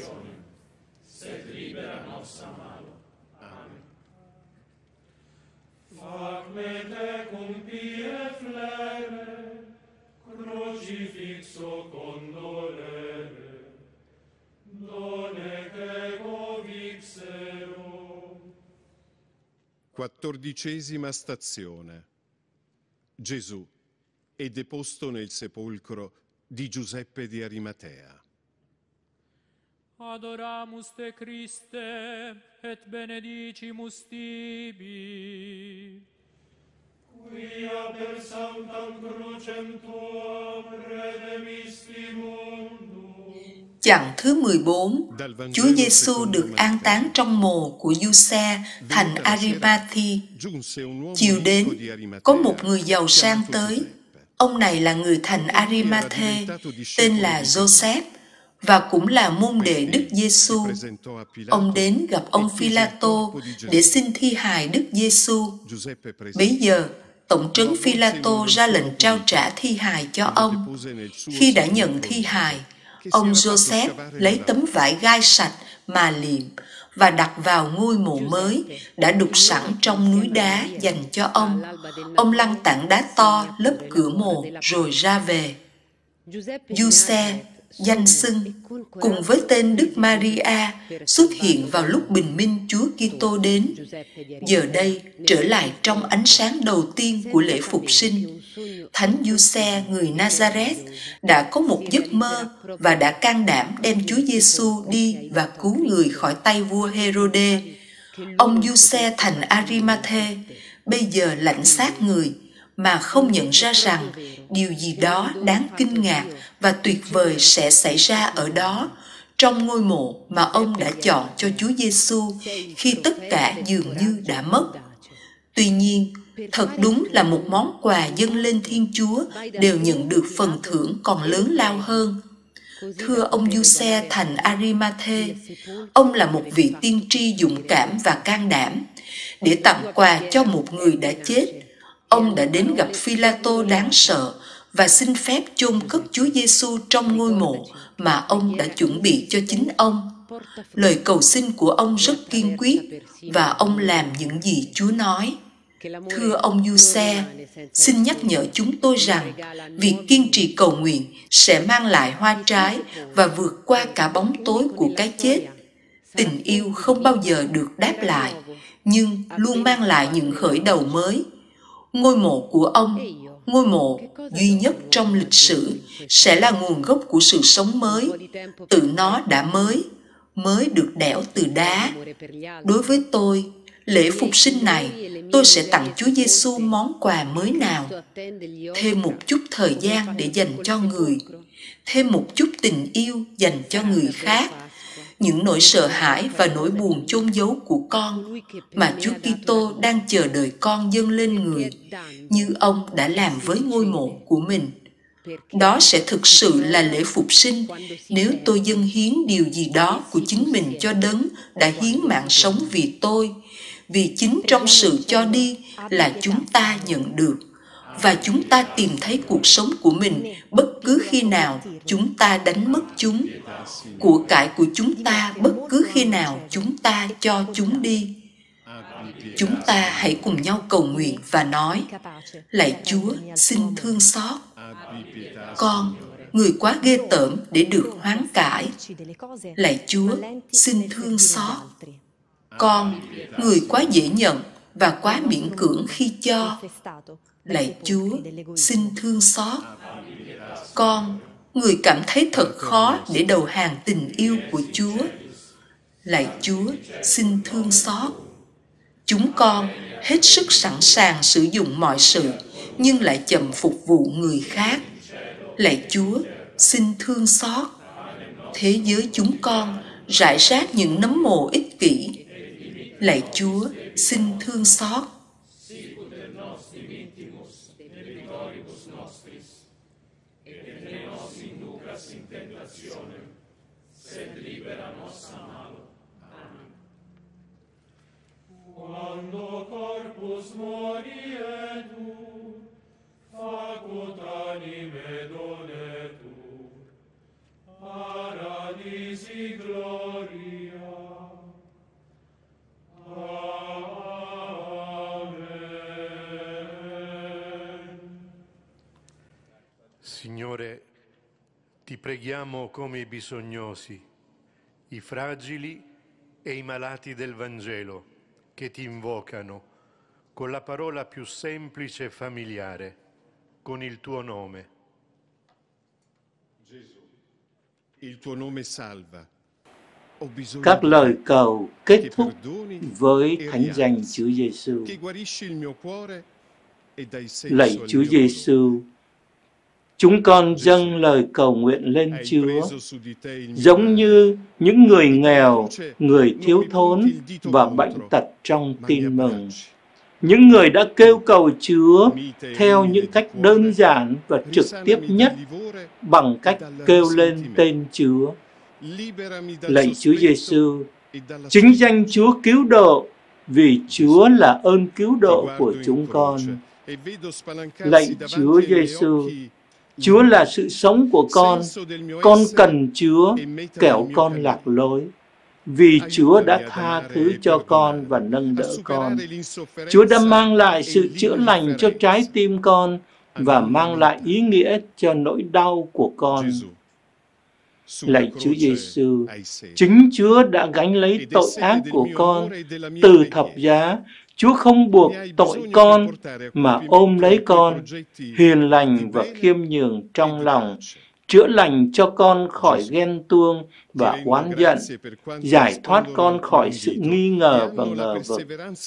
Crucifixo condolere, done ego vixero. 14ª stazione. Gesù è deposto nel sepolcro di Giuseppe di Arimatea. Adoramus te Christe et benedicimus tibi. Quia per sanctam crucem tuam redemisti mundum. Chặng thứ 14, Chúa Giêsu được an táng trong mồ của Giuse thành Arimathi. Chiều đến, có một người giàu sang tới. Ông này là người thành Arimathe, tên là Joseph, và cũng là môn đệ Đức Giêsu. Ông đến gặp ông Phi-la-tô để xin thi hài Đức Giêsu. Bấy giờ, Tổng trấn Phi-la-tô ra lệnh trao trả thi hài cho ông. Khi đã nhận thi hài, ông Joseph lấy tấm vải gai sạch mà liệm và đặt vào ngôi mộ mới đã đục sẵn trong núi đá dành cho ông. Ông lăn tảng đá to lấp cửa mộ rồi ra về. Giuse, danh xưng, cùng với tên Đức Maria xuất hiện vào lúc bình minh Chúa Kitô đến. Giờ đây trở lại trong ánh sáng đầu tiên của lễ phục sinh. Thánh Giuse người Nazareth đã có một giấc mơ và đã can đảm đem Chúa Giêsu đi và cứu người khỏi tay vua Herode. Ông Giuse thành Arimathe bây giờ lãnh xác người mà không nhận ra rằng điều gì đó đáng kinh ngạc và tuyệt vời sẽ xảy ra ở đó, trong ngôi mộ mà ông đã chọn cho Chúa Giêsu khi tất cả dường như đã mất. Tuy nhiên, thật đúng là một món quà dâng lên Thiên Chúa đều nhận được phần thưởng còn lớn lao hơn. Thưa ông Giuse thành Arimathe, ông là một vị tiên tri dũng cảm và can đảm. Để tặng quà cho một người đã chết, ông đã đến gặp Phi-la-tô đáng sợ và xin phép chôn cất Chúa Giêsu trong ngôi mộ mà ông đã chuẩn bị cho chính ông. Lời cầu xin của ông rất kiên quyết và ông làm những gì Chúa nói. Thưa ông Giuse, xin nhắc nhở chúng tôi rằng việc kiên trì cầu nguyện sẽ mang lại hoa trái và vượt qua cả bóng tối của cái chết. Tình yêu không bao giờ được đáp lại, nhưng luôn mang lại những khởi đầu mới. Ngôi mộ của ông, ngôi mộ duy nhất trong lịch sử, sẽ là nguồn gốc của sự sống mới. Tự nó đã mới được đẽo từ đá. Đối với tôi, Lễ phục sinh này, tôi sẽ tặng Chúa Giêsu món quà mới nào? Thêm một chút thời gian để dành cho người, thêm một chút tình yêu dành cho người khác, những nỗi sợ hãi và nỗi buồn chôn giấu của con mà Chúa Kitô đang chờ đợi con dâng lên người, như ông đã làm với ngôi mộ của mình. Đó sẽ thực sự là lễ phục sinh nếu tôi dâng hiến điều gì đó của chính mình cho Đấng đã hiến mạng sống vì tôi. Vì chính trong sự cho đi là chúng ta nhận được, và chúng ta tìm thấy cuộc sống của mình bất cứ khi nào chúng ta đánh mất chúng, của cải của chúng ta bất cứ khi nào chúng ta cho chúng đi. Chúng ta hãy cùng nhau cầu nguyện và nói: Lạy Chúa, xin thương xót. Con, người quá ghê tởm để được hoán cải. Lạy Chúa, xin thương xót. Con, người quá dễ nhận và quá miễn cưỡng khi cho. Lạy Chúa, xin thương xót. Con, người cảm thấy thật khó để đầu hàng tình yêu của Chúa. Lạy Chúa, xin thương xót. Chúng con hết sức sẵn sàng sử dụng mọi sự, nhưng lại chậm phục vụ người khác. Lạy Chúa, xin thương xót. Thế giới chúng con rải rác những nấm mồ ích kỷ. Lạy Chúa, xin thương xót. Quando corpus morietur, facut anime donetur, paradisi gloria. Amen. Signore, ti preghiamo come i bisognosi, i fragili e i malati del Vangelo, che ti invocano con la parola più semplice e familiare, con il tuo nome. Gesù, il tuo nome salva. Các lời cầu kết thúc với thánh danh Chúa Giêsu. Lạy Chúa Giêsu, chúng con dâng lời cầu nguyện lên Chúa, giống như những người nghèo, người thiếu thốn và bệnh tật trong tin mừng. Những người đã kêu cầu Chúa theo những cách đơn giản và trực tiếp nhất bằng cách kêu lên tên Chúa. Lạy Chúa Giêsu, chính danh Chúa cứu độ, vì Chúa là ơn cứu độ của chúng con. Lạy Chúa Giêsu, Chúa là sự sống của con cần Chúa, kẻo con lạc lối. Vì Chúa đã tha thứ cho con và nâng đỡ con. Chúa đã mang lại sự chữa lành cho trái tim con và mang lại ý nghĩa cho nỗi đau của con. Lạy Chúa Giêsu, chính Chúa đã gánh lấy tội ác của con từ thập giá. Chúa không buộc tội con mà ôm lấy con, hiền lành và khiêm nhường trong lòng, chữa lành cho con khỏi ghen tuông và oán giận, giải thoát con khỏi sự nghi ngờ và ngờ vực.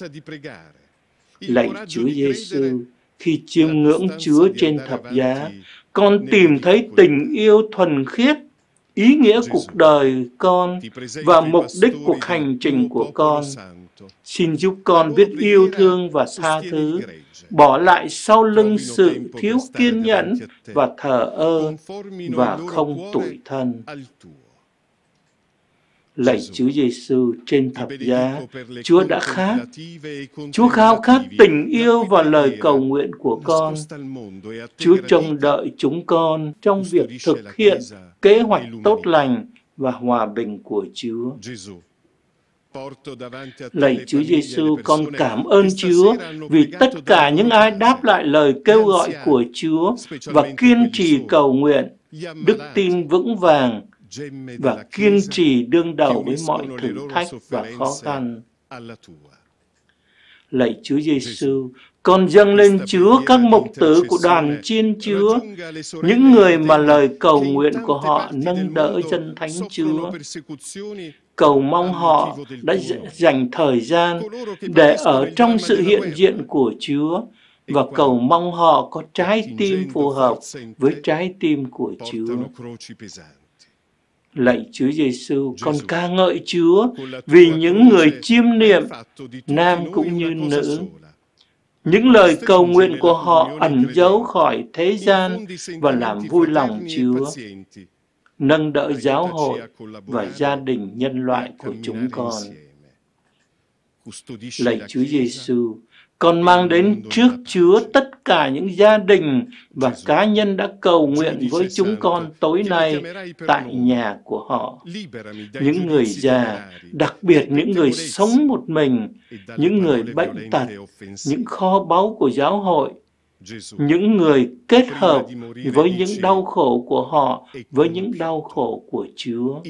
Lạy Chúa Giêsu, khi chiêm ngưỡng Chúa trên thập giá, con tìm thấy tình yêu thuần khiết, ý nghĩa cuộc đời con và mục đích cuộc hành trình của con. Xin giúp con biết yêu thương và tha thứ, bỏ lại sau lưng sự thiếu kiên nhẫn và thờ ơ và không tủi thân. Lạy Chúa Giêsu trên thập giá, Chúa đã khác. Chúa khao khát tình yêu và lời cầu nguyện của con. Chúa trông đợi chúng con trong việc thực hiện kế hoạch tốt lành và hòa bình của Chúa. Lạy Chúa Giêsu, con cảm ơn Chúa vì tất cả những ai đáp lại lời kêu gọi của Chúa và kiên trì cầu nguyện, đức tin vững vàng và kiên trì đương đầu với mọi thử thách và khó khăn. Lạy Chúa Giêsu, con dâng lên Chúa các mục tử của đoàn chiên Chúa, những người mà lời cầu nguyện của họ nâng đỡ dân thánh Chúa. cầu mong họ đã dành thời gian để ở trong sự hiện diện của Chúa và cầu mong họ có trái tim phù hợp với trái tim của Chúa. Lạy Chúa Giêsu, con ca ngợi Chúa vì những người chiêm niệm, nam cũng như nữ. Những lời cầu nguyện của họ ẩn giấu khỏi thế gian và làm vui lòng Chúa, nâng đỡ giáo hội và gia đình nhân loại của chúng con. Lạy Chúa Giêsu, con mang đến trước Chúa tất cả những gia đình và cá nhân đã cầu nguyện với chúng con tối nay tại nhà của họ. Những người già, đặc biệt những người sống một mình, những người bệnh tật, những kho báu của giáo hội, những người kết hợp với những đau khổ của họ, với những đau khổ của Chúa.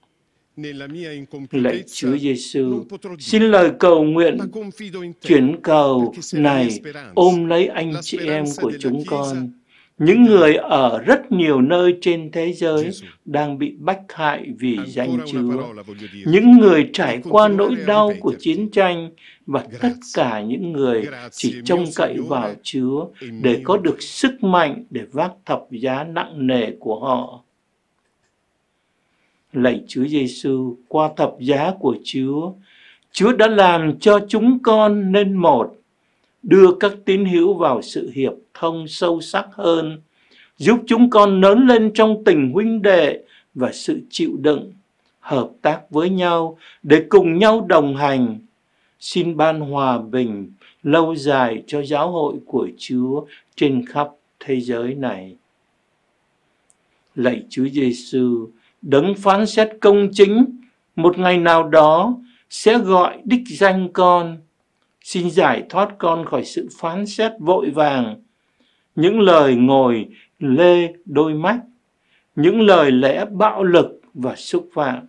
Lạy Chúa Giêsu, xin lời cầu nguyện chuyển cầu này ôm lấy anh chị em của chúng con, những người ở rất nhiều nơi trên thế giới đang bị bách hại vì danh Chúa, những người trải qua nỗi đau của chiến tranh và tất cả những người chỉ trông cậy vào Chúa để có được sức mạnh để vác thập giá nặng nề của họ. Lạy Chúa Giêsu, qua thập giá của Chúa, Chúa đã làm cho chúng con nên một, đưa các tín hữu vào sự hiệp thông sâu sắc hơn, giúp chúng con lớn lên trong tình huynh đệ và sự chịu đựng, hợp tác với nhau để cùng nhau đồng hành. Xin ban hòa bình lâu dài cho giáo hội của Chúa trên khắp thế giới này. Lạy Chúa Giêsu, đấng phán xét công chính, một ngày nào đó sẽ gọi đích danh con. Xin giải thoát con khỏi sự phán xét vội vàng, những lời ngồi lê đôi mắt, những lời lẽ bạo lực và xúc phạm.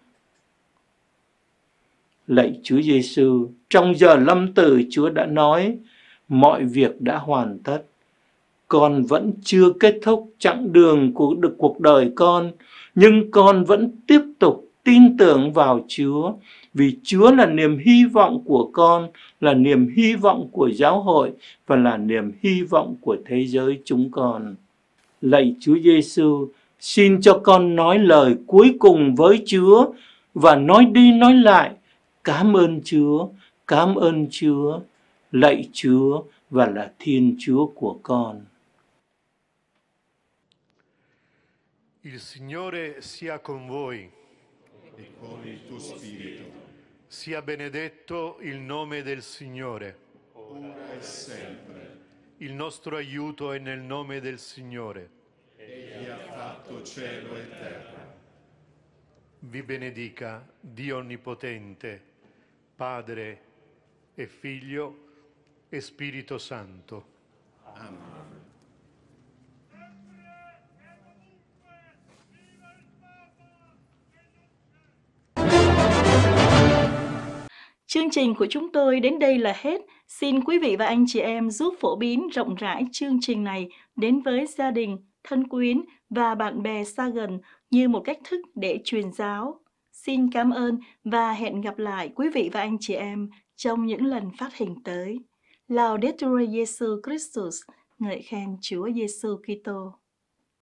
Lạy Chúa Giêsu, trong giờ lâm tử Chúa đã nói, mọi việc đã hoàn tất. Con vẫn chưa kết thúc chặng đường của cuộc đời con, nhưng con vẫn tiếp tục tin tưởng vào Chúa, vì Chúa là niềm hy vọng của con, là niềm hy vọng của giáo hội và là niềm hy vọng của thế giới chúng con. Lạy Chúa Giêsu, xin cho con nói lời cuối cùng với Chúa và nói đi nói lại, cảm ơn Chúa, cảm ơn Chúa, lạy Chúa và là Thiên Chúa của con. Il Signore sia con voi. E con il tuo spirito. Sia benedetto il nome del Signore. Ora e sempre. Il nostro aiuto è nel nome del Signore. Egli ha fatto cielo e terra. Vi benedica Dio Onnipotente, Padre e Figlio e Spirito Santo. Amen. Chương trình của chúng tôi đến đây là hết. Xin quý vị và anh chị em giúp phổ biến rộng rãi chương trình này đến với gia đình, thân quyến và bạn bè xa gần như một cách thức để truyền giáo. Xin cảm ơn và hẹn gặp lại quý vị và anh chị em trong những lần phát hình tới. Laudetur Jesu Christus, ngợi khen Chúa Giêsu Kitô.